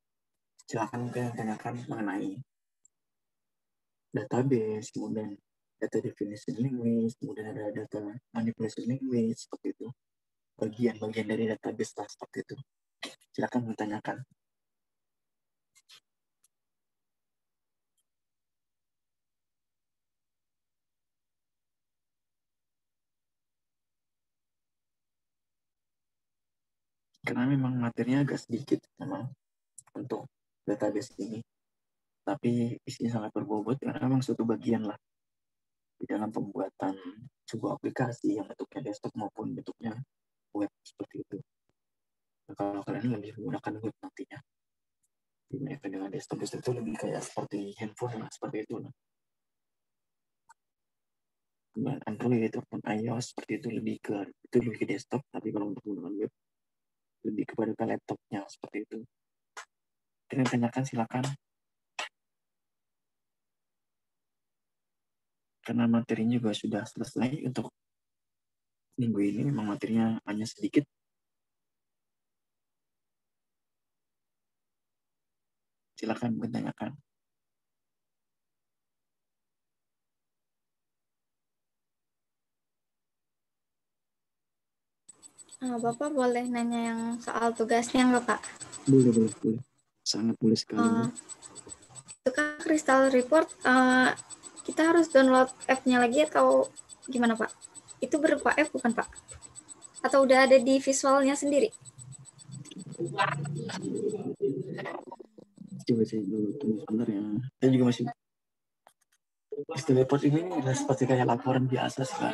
Silakan mungkin tanyakan mengenai database, kemudian data definition language, kemudian ada data manipulation language, seperti itu. Bagian-bagian dari database lah, seperti itu. Silakan bertanyakan. Karena memang materinya agak sedikit memang untuk database ini, tapi isinya sangat berbobot karena memang suatu bagian lah di dalam pembuatan sebuah aplikasi yang bentuknya desktop maupun bentuknya web, seperti itu. Nah, kalau kalian lebih menggunakan web nantinya dibandingkan dengan desktop itu lebih kayak seperti handphone lah, seperti itu lah. Dan Android ataupun iOS seperti itu lebih ke desktop, tapi kalau untuk menggunakan web lebih kepada ke laptopnya, seperti itu. Kalian tanyakan silakan. Karena materinya juga sudah selesai untuk minggu ini, memang materinya hanya sedikit. Silakan bertanyakan. Bapak boleh nanya yang soal tugasnya nggak, Pak? Boleh. Sangat boleh sekali. Itu kan Crystal Report, kita harus download app-nya lagi atau gimana, Pak? Itu berupa app bukan, Pak? Atau udah ada di visualnya sendiri? Coba saya dulu tunggu sebentar ya. Saya juga masih Crystal Report ini adalah seperti kayak laporan biasa sih.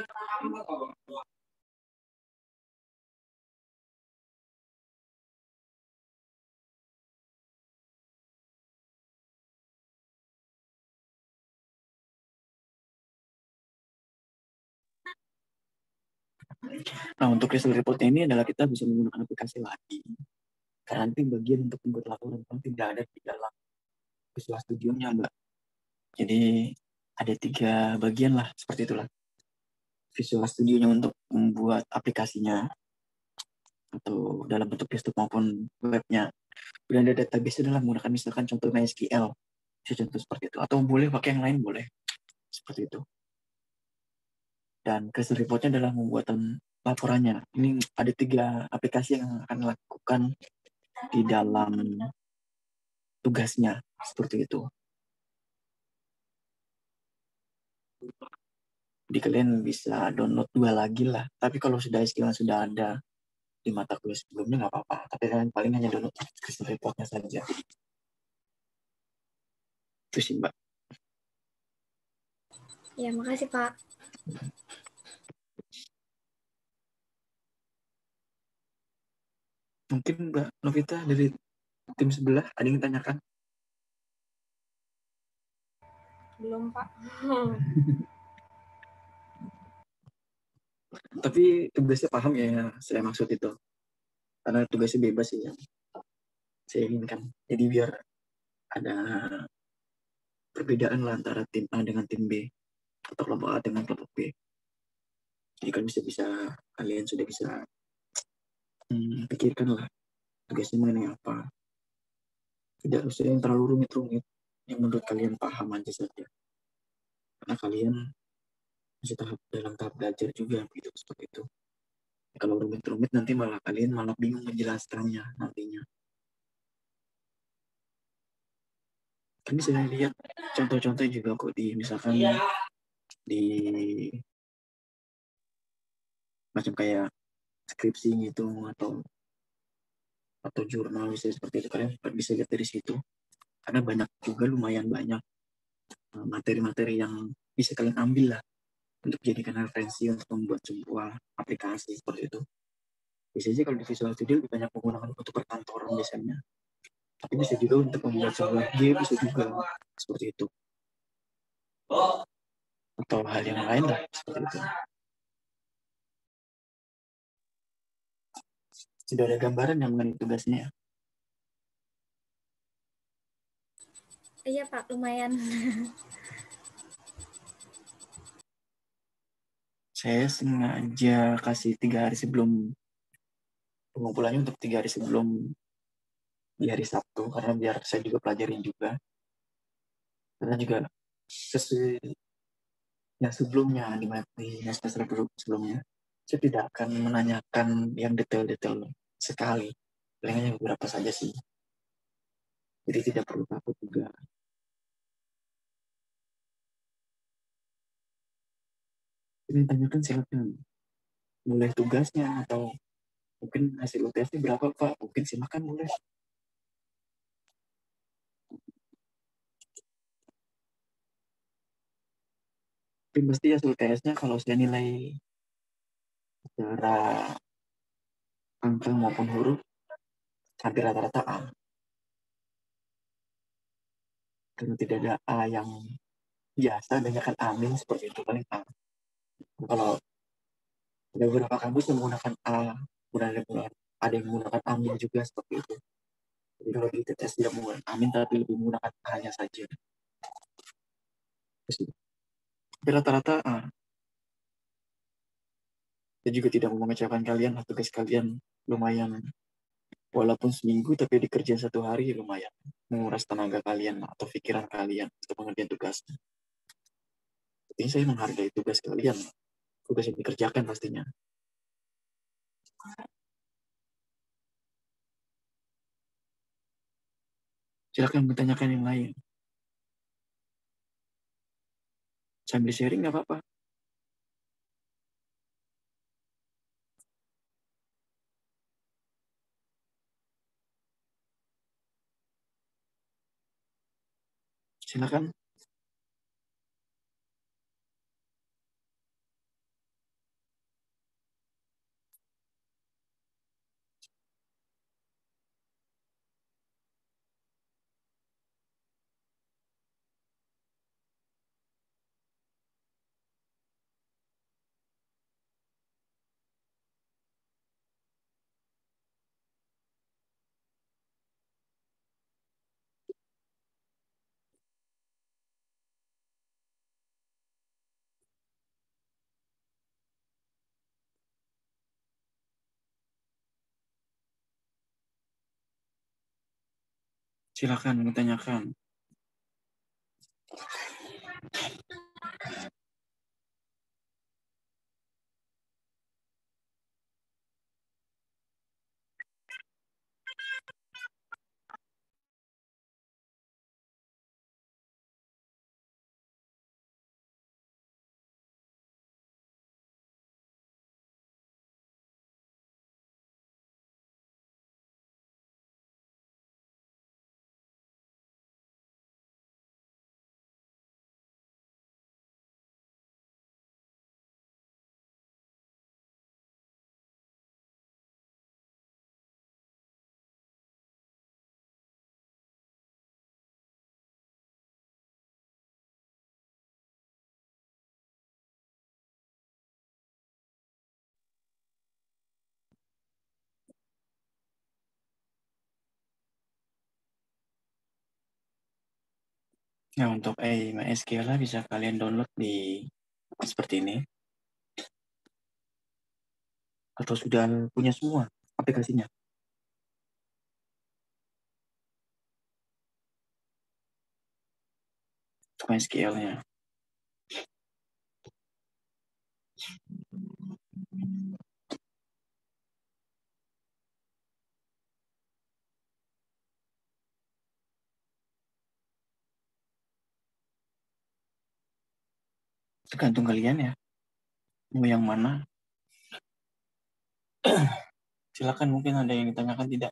Nah, untuk Crystal Report ini adalah kita bisa menggunakan aplikasi lagi. Karena nanti bagian untuk membuat laporan itu tidak ada di dalam Visual Studio-nya, Mbak. Jadi ada 3 bagian lah, seperti itulah. Visual Studio-nya untuk membuat aplikasinya atau dalam bentuk desktop maupun webnya. Kemudian ada database adalah menggunakan misalkan contoh MySQL, contoh seperti itu. Atau boleh pakai yang lain, boleh. Seperti itu. Dan Crystal Report-nya adalah pembuatan laporannya. Ini ada 3 aplikasi yang akan lakukan di dalam tugasnya, seperti itu. Jadi kalian bisa download 2 lagi lah. Tapi kalau sudah SQL sudah ada di mata kuliah sebelumnya nggak apa-apa. Tapi kalian paling hanya download Crystal Report-nya saja. Itu sih, Mbak. Ya, makasih, Pak. Mungkin Mbak Novita dari tim sebelah ada yang tanyakan? Belum, Pak. Tapi tugasnya paham ya, saya maksud itu. Karena tugasnya bebas sih yang saya inginkan. Jadi biar ada perbedaan lah antara tim A dengan tim B atau kelompok A dengan kelompok B. Jadi kan bisa kalian sudah bisa pikirkan lah tugasnya mengenai apa. Tidak usah yang terlalu rumit-rumit, yang menurut kalian paham aja saja. Karena kalian masih dalam tahap belajar juga, gitu, seperti itu. Kalau rumit-rumit nanti kalian malah bingung menjelaskannya nantinya. Kan bisa lihat contoh-contoh juga kok di misalkan di macam kayak skripsi gitu atau jurnal bisa seperti itu, kalian bisa lihat dari situ. Karena banyak juga, lumayan banyak materi-materi yang bisa kalian ambil lah untuk jadikan referensi untuk membuat sebuah aplikasi seperti itu. Biasanya kalau di Visual Studio lebih banyak menggunakan untuk perkantoran biasanya. Tapi bisa juga untuk membuat sebuah game, bisa juga seperti itu. Atau hal yang lain lah, seperti itu. Sudah ada gambaran yang mengenai tugasnya? Iya, Pak, lumayan. Saya sengaja kasih 3 hari sebelum pengumpulannya, untuk 3 hari sebelum di hari Sabtu, karena biar saya juga pelajarin juga. Karena juga sesuai Ya sebelumnya di semester sebelumnya saya tidak akan menanyakan yang detail-detail sekali, paling hanya beberapa saja sih. Jadi tidak perlu takut juga. Ini tanyakan silakan. Mulai tugasnya atau mungkin hasil UTS-nya berapa Pak? Mungkin silakan boleh. Tapi pasti hasil UTS-nya kalau saya nilai secara angka maupun huruf hampir rata-rata A. Karena tidak ada A yang biasa, banyak amin seperti itu paling A. Kalau ada beberapa kampus yang menggunakan A, ada yang menggunakan amin juga seperti itu. Jadi kalau di tes tidak menggunakan amin tapi lebih menggunakan A-nya saja. Tapi rata-rata A. Saya juga tidak mau mengecewakan kalian, tugas kalian lumayan. Walaupun seminggu tapi dikerjain 1 hari lumayan. Menguras tenaga kalian atau pikiran kalian untuk pengerjaan tugasnya. Tapi saya menghargai tugas kalian. Tugas yang dikerjakan pastinya. Silakan bertanyakan yang lain. Sambil sharing nggak apa-apa. Silakan. Silakan bertanyakan. Ya, untuk MySQL bisa kalian download di seperti ini. Atau sudah punya semua aplikasinya? Untuk MySQL-nya. Tergantung kalian ya. Mau yang mana? Silakan, mungkin ada yang ditanyakan tidak?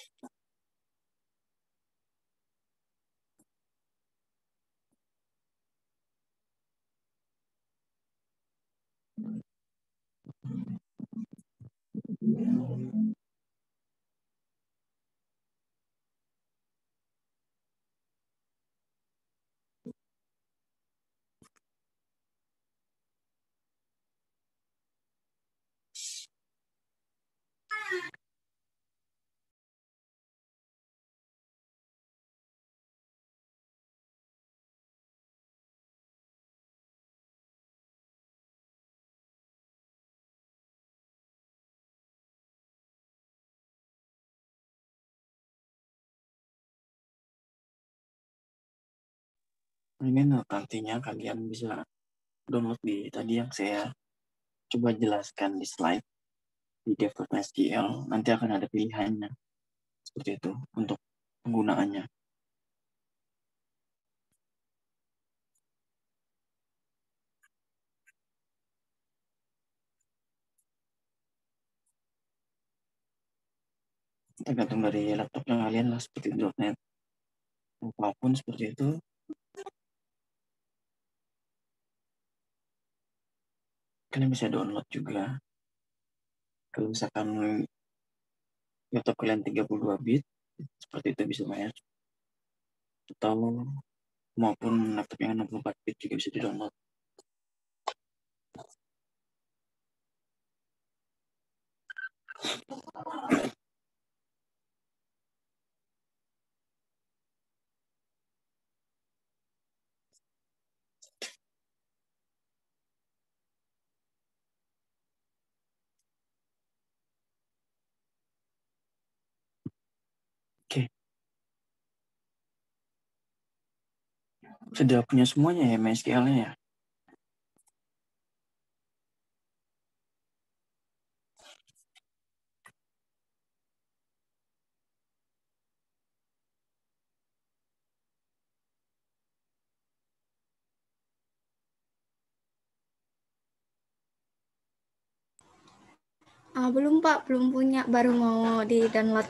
Ini nantinya kalian bisa download di tadi yang saya coba jelaskan di slide di dev.sql. Nanti akan ada pilihannya seperti itu untuk penggunaannya. Tergantung dari laptopnya kalian lah, seperti .NET apapun seperti itu. Kalian bisa download juga. Kalau misalkan laptop kalian 32 bit, seperti itu bisa main. Atau maupun laptop yang 64 bit juga bisa di-download. Oke. Sudah punya semuanya ya MySQL-nya ya? Belum Pak, belum punya, baru mau di-download.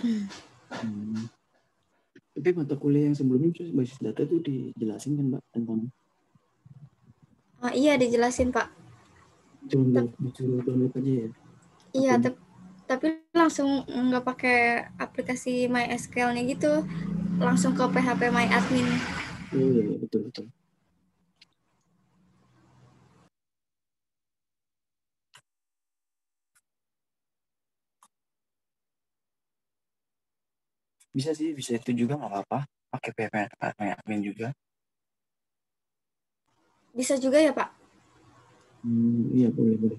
Tapi mata kuliah yang sebelumnya basis data itu dijelasin kan Mbak tentang Iya, dijelasin Pak. cuma disuruh download aja ya? Iya, tapi langsung nggak pakai aplikasi MySQL-nya gitu, langsung ke PHP MyAdmin. Oh iya, betul. Bisa sih, bisa itu juga nggak apa-apa. Pakai PHP admin juga. Bisa juga ya Pak? Iya, boleh.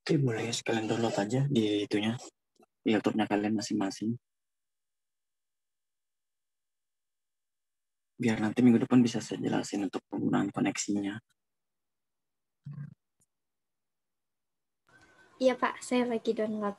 Oke, boleh sekalian download aja di itunya, di laptopnya kalian masing-masing. Biar nanti minggu depan bisa saya jelasin untuk penggunaan koneksinya. Iya Pak, saya lagi download.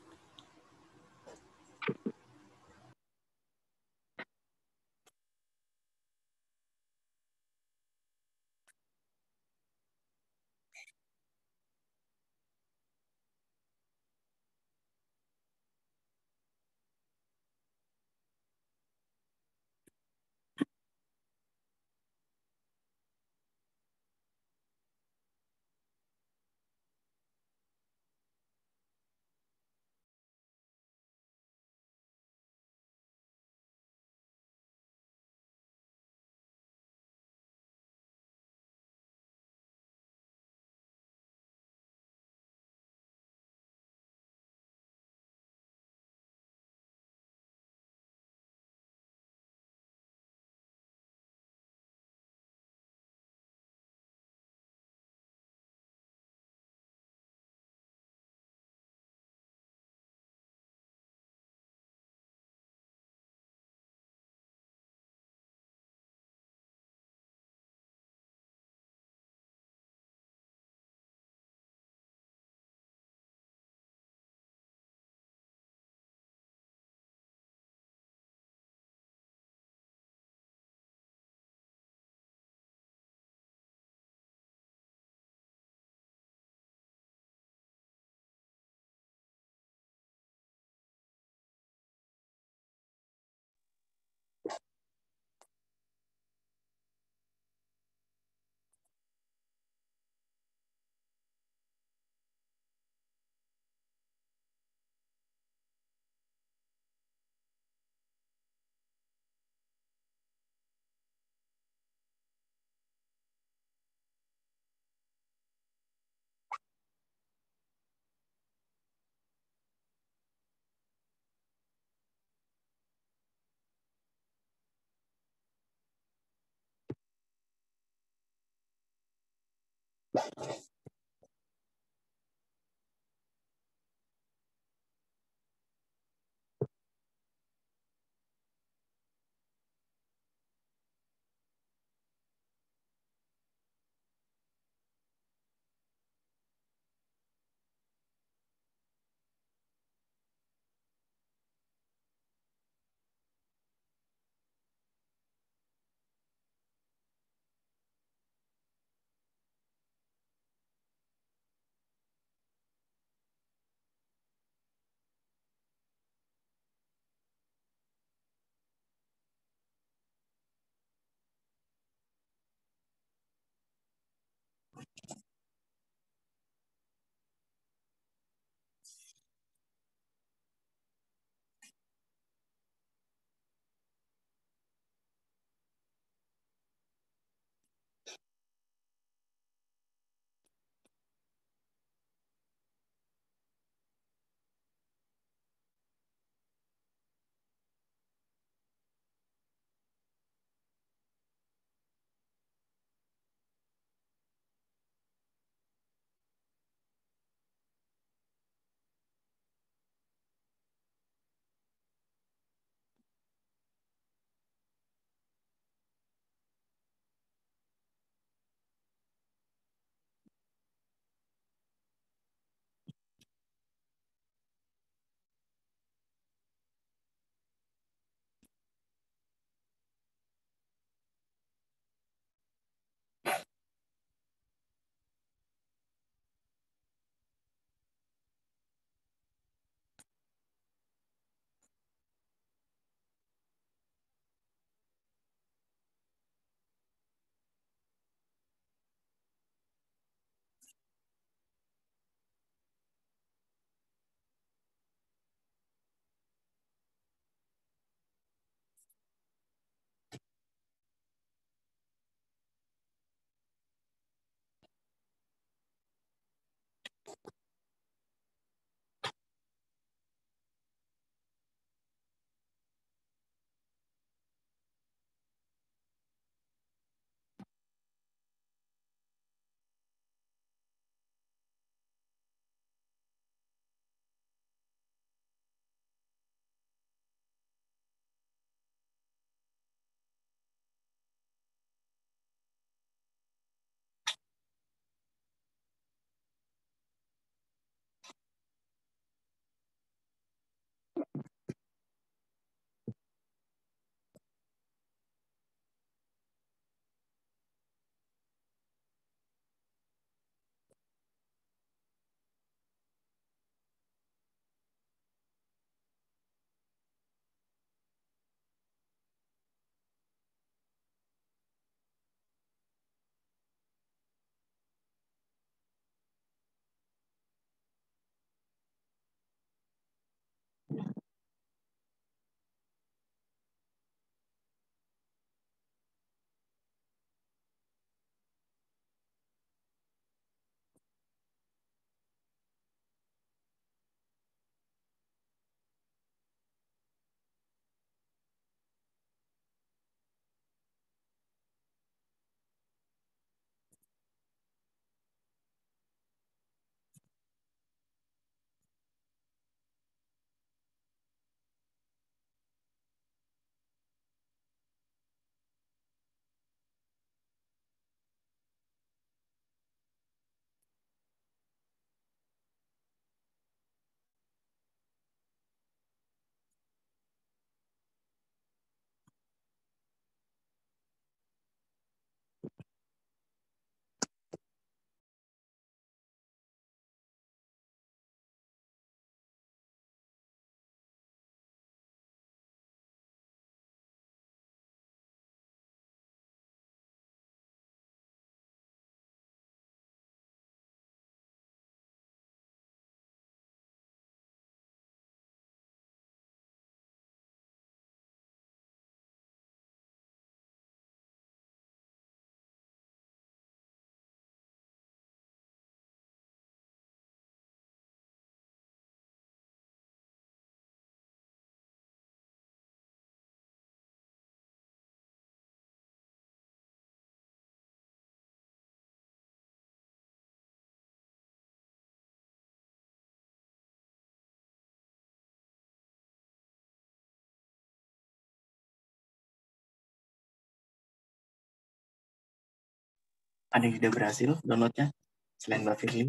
Ada yang sudah berhasil downloadnya selain Mbak Firly?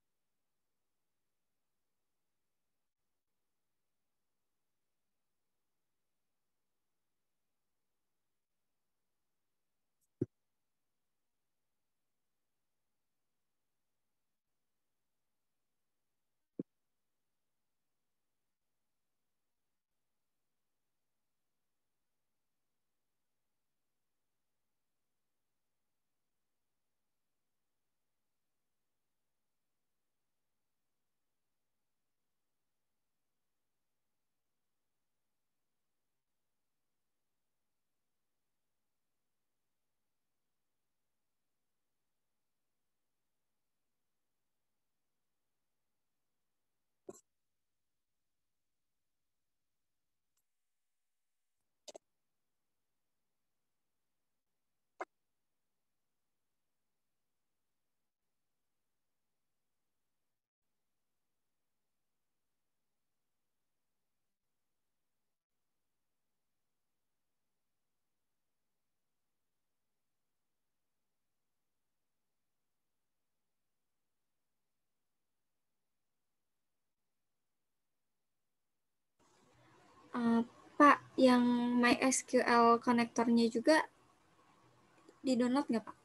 Pak, yang MySQL konektornya juga di-download nggak, Pak?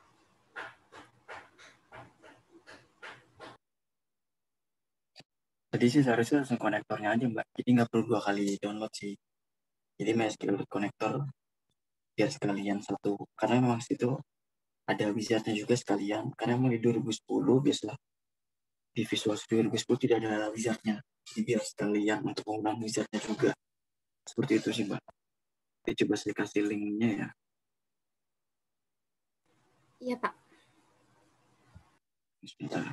Tadi sih seharusnya langsung konektornya aja Mbak, jadi nggak perlu 2 kali download sih. Jadi MySQL konektor biar sekalian satu, karena memang situ ada wizardnya juga sekalian, karena memang di 2010 biasalah di Visual Studio 2010 tidak ada wizardnya, jadi biar sekalian untuk menggunakan wizardnya juga. Seperti itu sih Mbak. Jadi coba saya kasih linknya ya. Iya, Pak. Sebentar.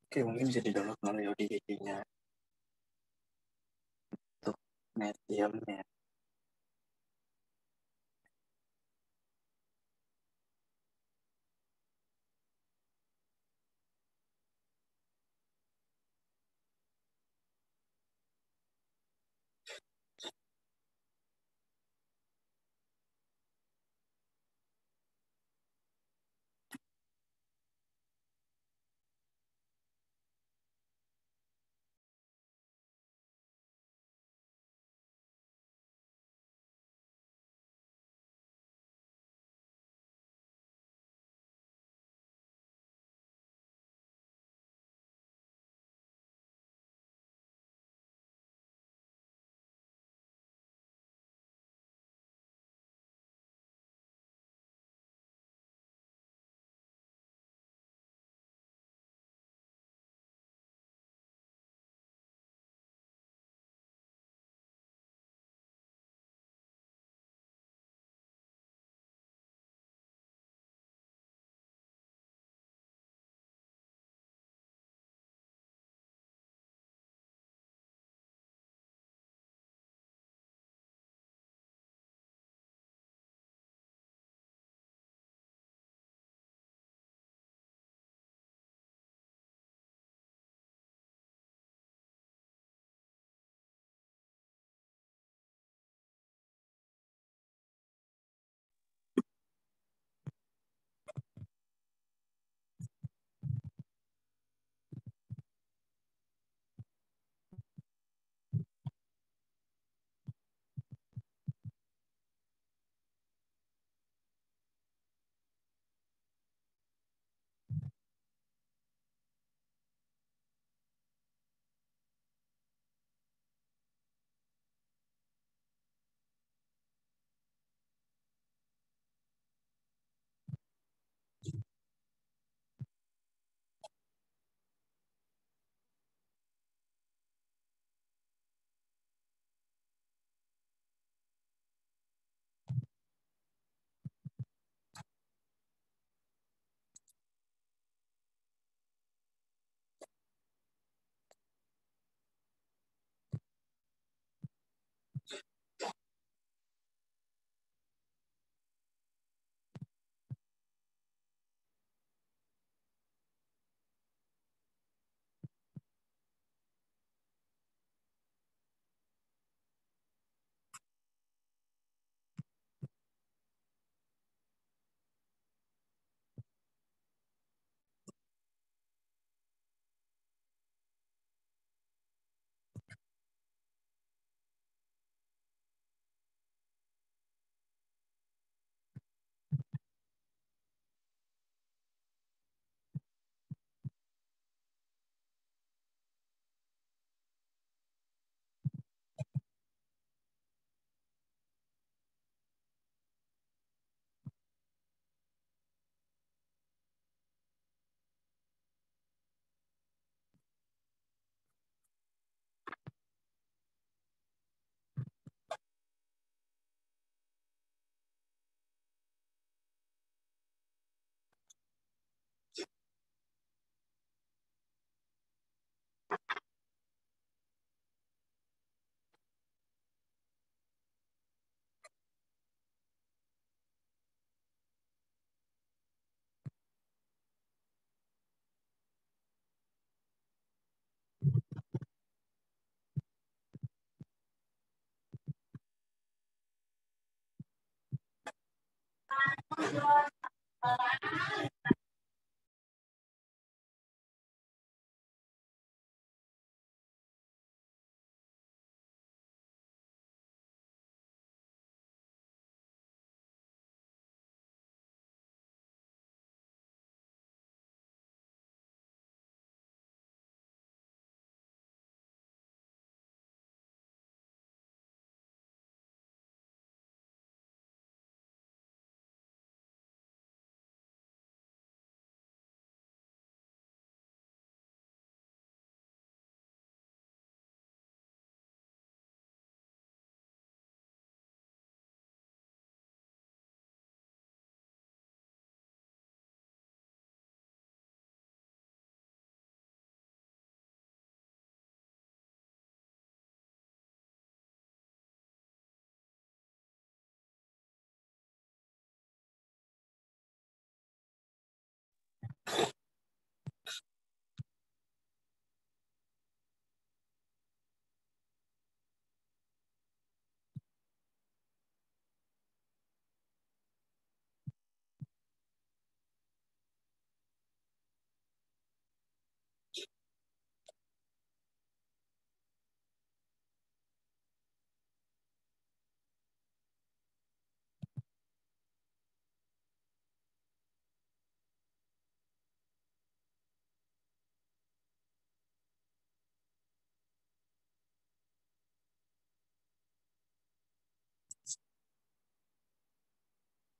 Oke, mungkin bisa di-download melalui ODGJ-nya untuk Medium-nya.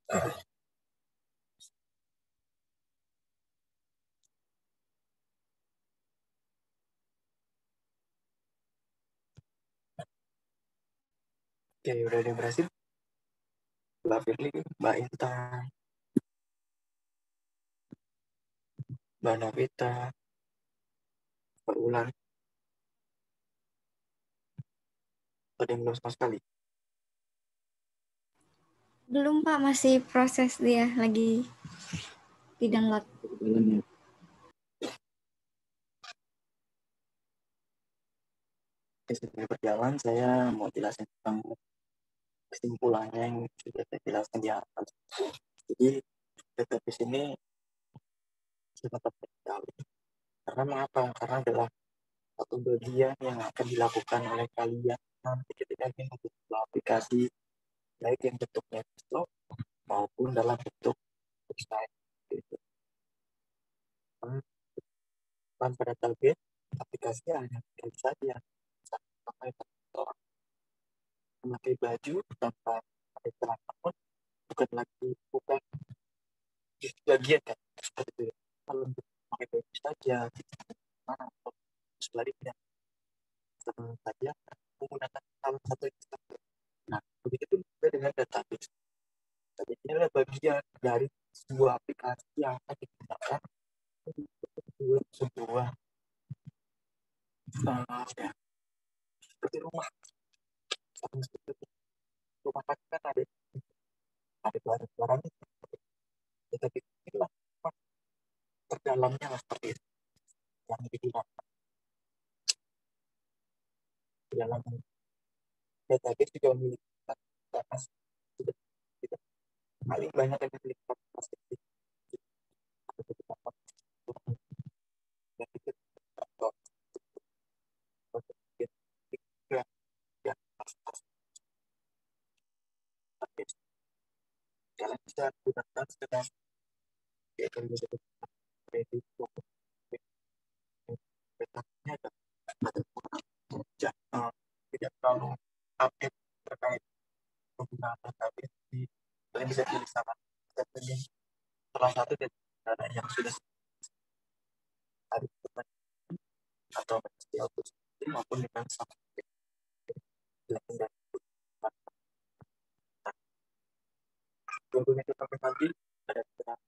Oke, udah ada yang berhasil. Mbak Firly, Mbak Intan, Mbak Novita, Mbak Ulan. Ada yang belum sama sekali? Belum Pak, masih proses dia lagi di download. Kebetulan ya. Sambil berjalan, saya mau jelasin tentang kesimpulannya yang sudah saya jelaskan di atas. Jadi database ini sangat penting sekali. Karena mengapa? Karena adalah satu bagian yang akan dilakukan oleh kalian nanti ketika ingin membuat sebuah aplikasi, baik yang bentuknya desktop maupun dalam bentuk website. Gitu. Tanpa database, aplikasi hanya bisa saja memakai baju tanpa ada celana pun bukan bagian kan seperti itu. Kalau untuk memakai baju saja, atau sebaliknya saja menggunakan salah satu instansi. Nah, begitu pun juga dengan database. Database ini adalah bagian dari sebuah aplikasi yang akan digunakan untuk sebuah ya, seperti rumah. Rumah kan ada barang-barang, tetapi inilah terdalamnya seperti itu yang digunakan di dalam database juga memiliki kapasitas sudah tidak paling banyak yang memiliki kapasitas kalian bisa gunakan dengan akan bisa kredit petanya ada tidak terlalu update terkait penggunaan database di kalian bisa pilih sama dan pilih salah satu dari yang sudah ada atau maupun dengan sama contohnya kita nanti ada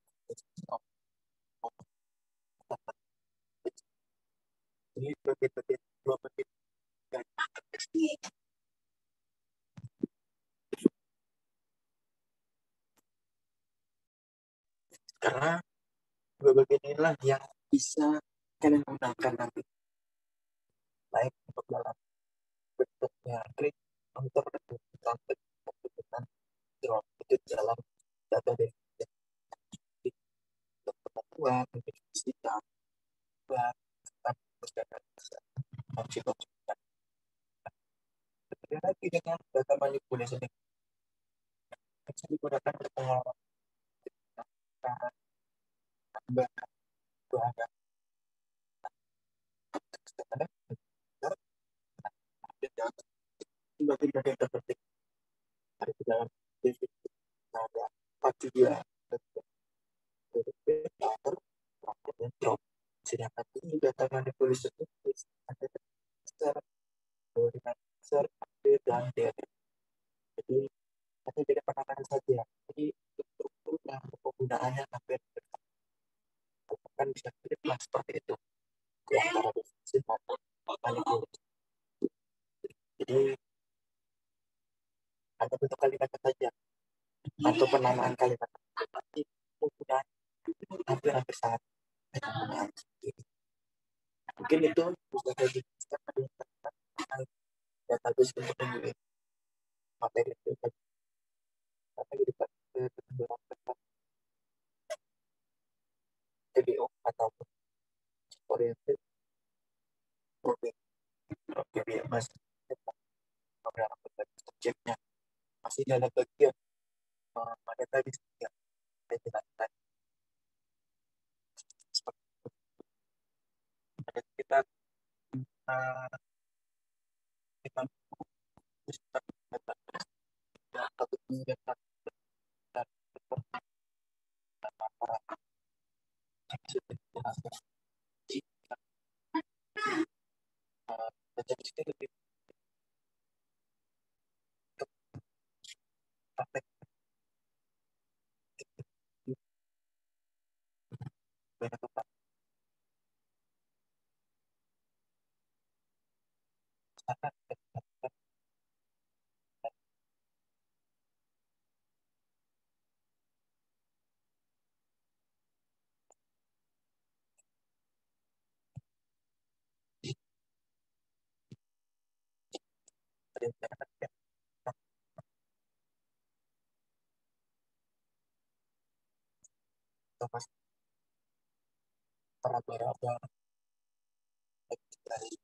ini bagian-bagian dua bagian karena dua bagian inilah yang bisa kalian gunakan nanti baik untuk dalam bentuknya klik untuk sampai dengan drop itu dalam database untuk pengetahuan fisika dan objek-objek berbeda lagi dengan data manipulasi yang bisa digunakan untuk pengolahan bahan sebagai bagian terpenting ada di dalam definisi ada empat juga dan drop sedangkan ini data manipulasi itu ada secara dengan ser update dan data jadi hanya beda penanganan saja jadi struktur dan penggunaannya hampir kan bisa lah seperti itu di antara definisi maupun manipulasi jadi hanya bentuk kalimat saja atau penamaan kalimat tapi penggunaan hampir sama penggunaan mungkin itu bisa jadi database untuk memilih materi itu tapi di TBO atau oriented program masih beberapa subjeknya masih dalam bagian pada tadi ya saya jelaskan ada sekitar kita satu Baca di situ lebih praktek banyak tempat mas peraturan dari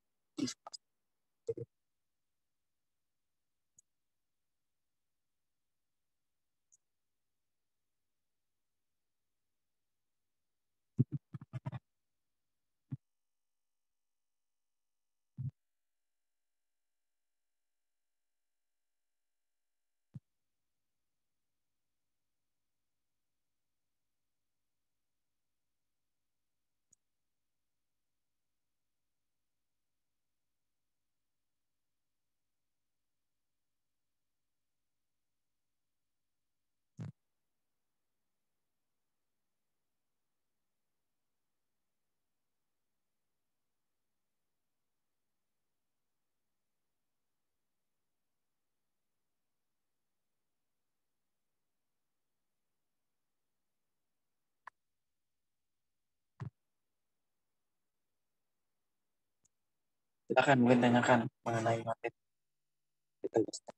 silakan mungkin tanyakan mengenai materi kita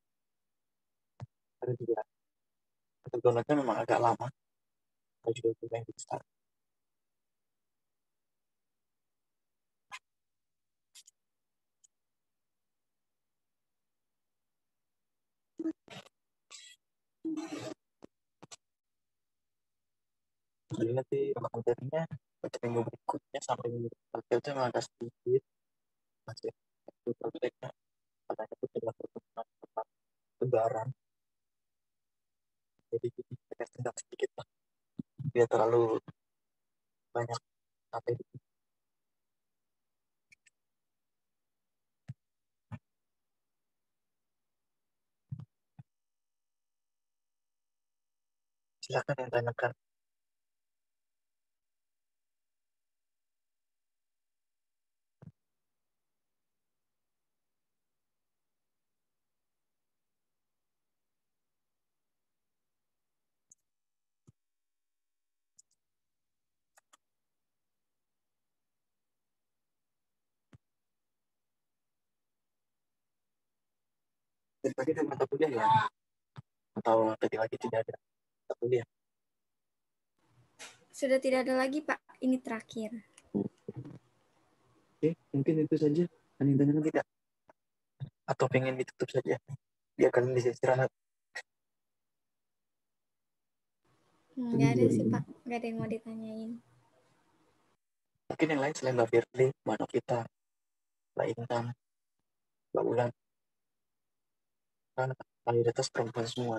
ada juga untuk downloadnya memang agak lama ada juga yang besar jadi nanti materinya untuk minggu berikutnya sampai minggu berikutnya itu memang agak sedikit masih itu prakteknya katanya itu adalah pertemuan tempat lebaran jadi kita tinggal sedikit lah dia terlalu banyak sampai silakan yang tanyakan dan pagi ada mata kuliah ya atau tadi lagi tidak ada mata kuliah Sudah tidak ada lagi, Pak. Ini terakhir. oke mungkin itu saja ada yang tanyakan tidak atau pengen ditutup saja biar kalian bisa istirahat Nggak ada sih, Pak. Nggak ada yang mau ditanyain. mungkin yang lain selain Mbak Firly, Mbak Novita, Mbak Intan, Mbak Ulan kan mayoritas perempuan semua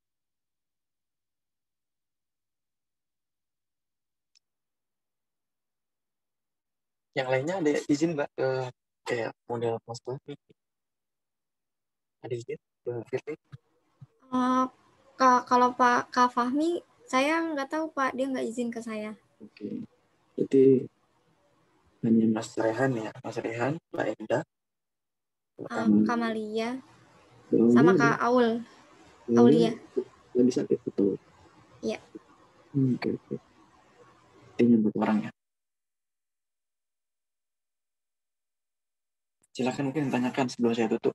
yang lainnya ada izin Mbak ke kayak model Mas Fahmi ada izin Mbak Firly Kalau Pak Kak Fahmi, saya nggak tahu, Pak. Dia nggak izin ke saya. oke jadi hanya Mas Rehan ya Mas Rehan Mbak Enda Kamalia sama Kak Aul. Aulia Aulia. lagi sakit betul Iya. oke ini 4 orang ya silakan mungkin tanyakan sebelum saya tutup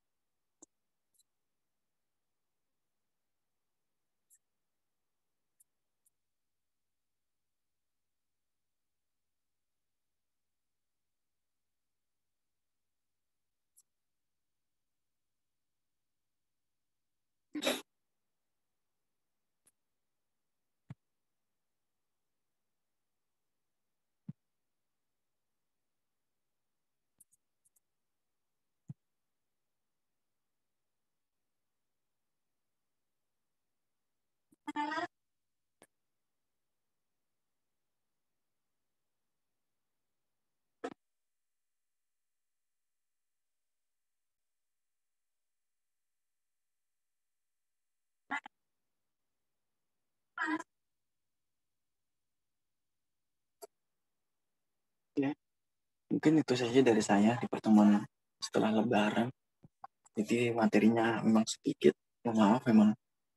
Mungkin itu saja dari saya di pertemuan setelah Lebaran. Jadi materinya memang sedikit. Maaf, memang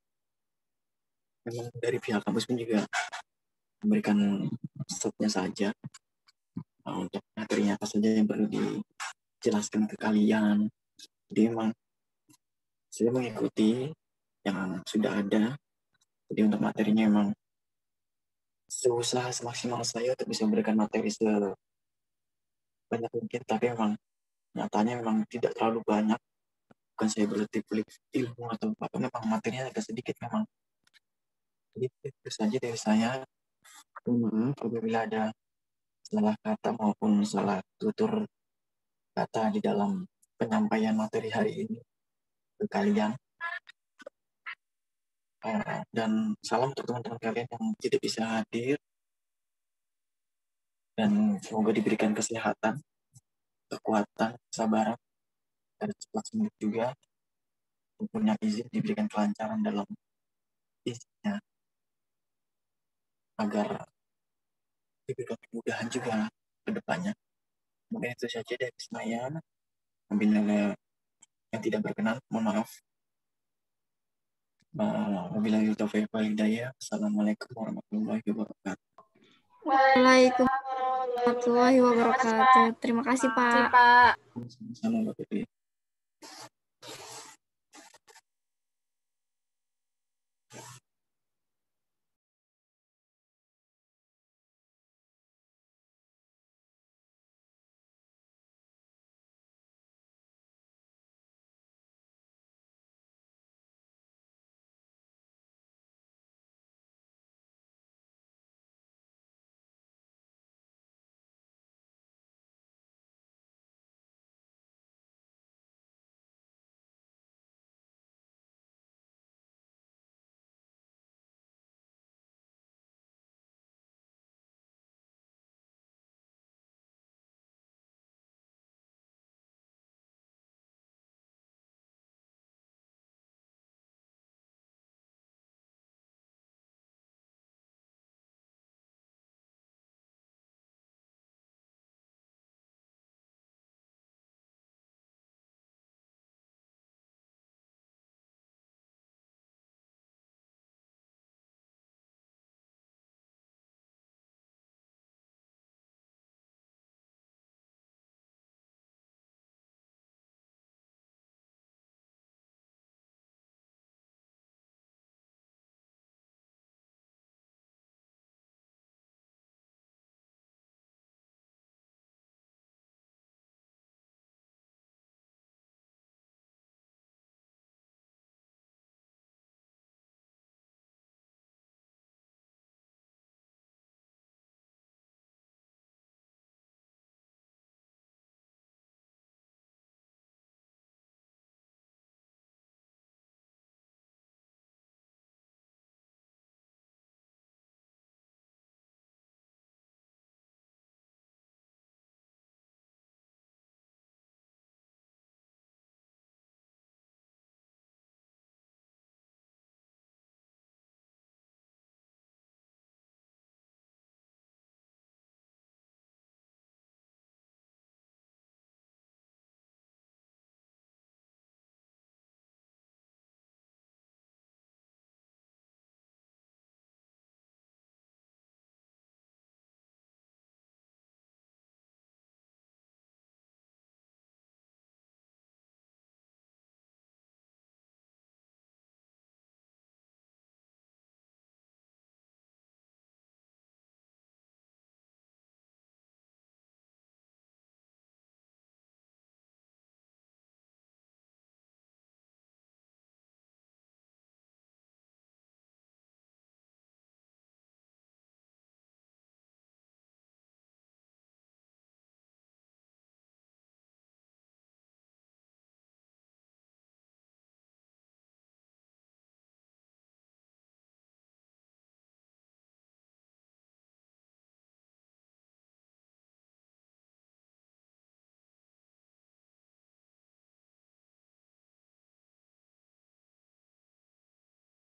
dari pihak kampus pun juga memberikan stopnya saja. Untuk materinya apa saja yang perlu dijelaskan ke kalian. Jadi memang saya mengikuti yang sudah ada. Jadi untuk materinya memang seusaha semaksimal saya untuk bisa memberikan materi sebanyak mungkin, tapi memang nyatanya memang tidak terlalu banyak. Bukan saya berarti pelik ilmu atau apa, memang materinya agak sedikit memang. Jadi itu saja dari saya. Maaf apabila ada salah kata maupun salah tutur kata di dalam penyampaian materi hari ini ke kalian. Dan salam untuk teman-teman kalian yang tidak bisa hadir, dan semoga diberikan kesehatan, kekuatan, kesabaran, dan cepat sembuh juga. Punya izin diberikan kelancaran dalam isinya, agar diberikan kemudahan juga ke depannya. Mungkin itu saja dari saya. Apabila yang tidak berkenan, mohon maaf. Wabillahi taufiq wal hidayah. Assalamualaikum warahmatullahi wabarakatuh. Waalaikumsalam warahmatullahi wabarakatuh. Terima kasih, Pak. Pak. Sama-sama, Mbak Putri.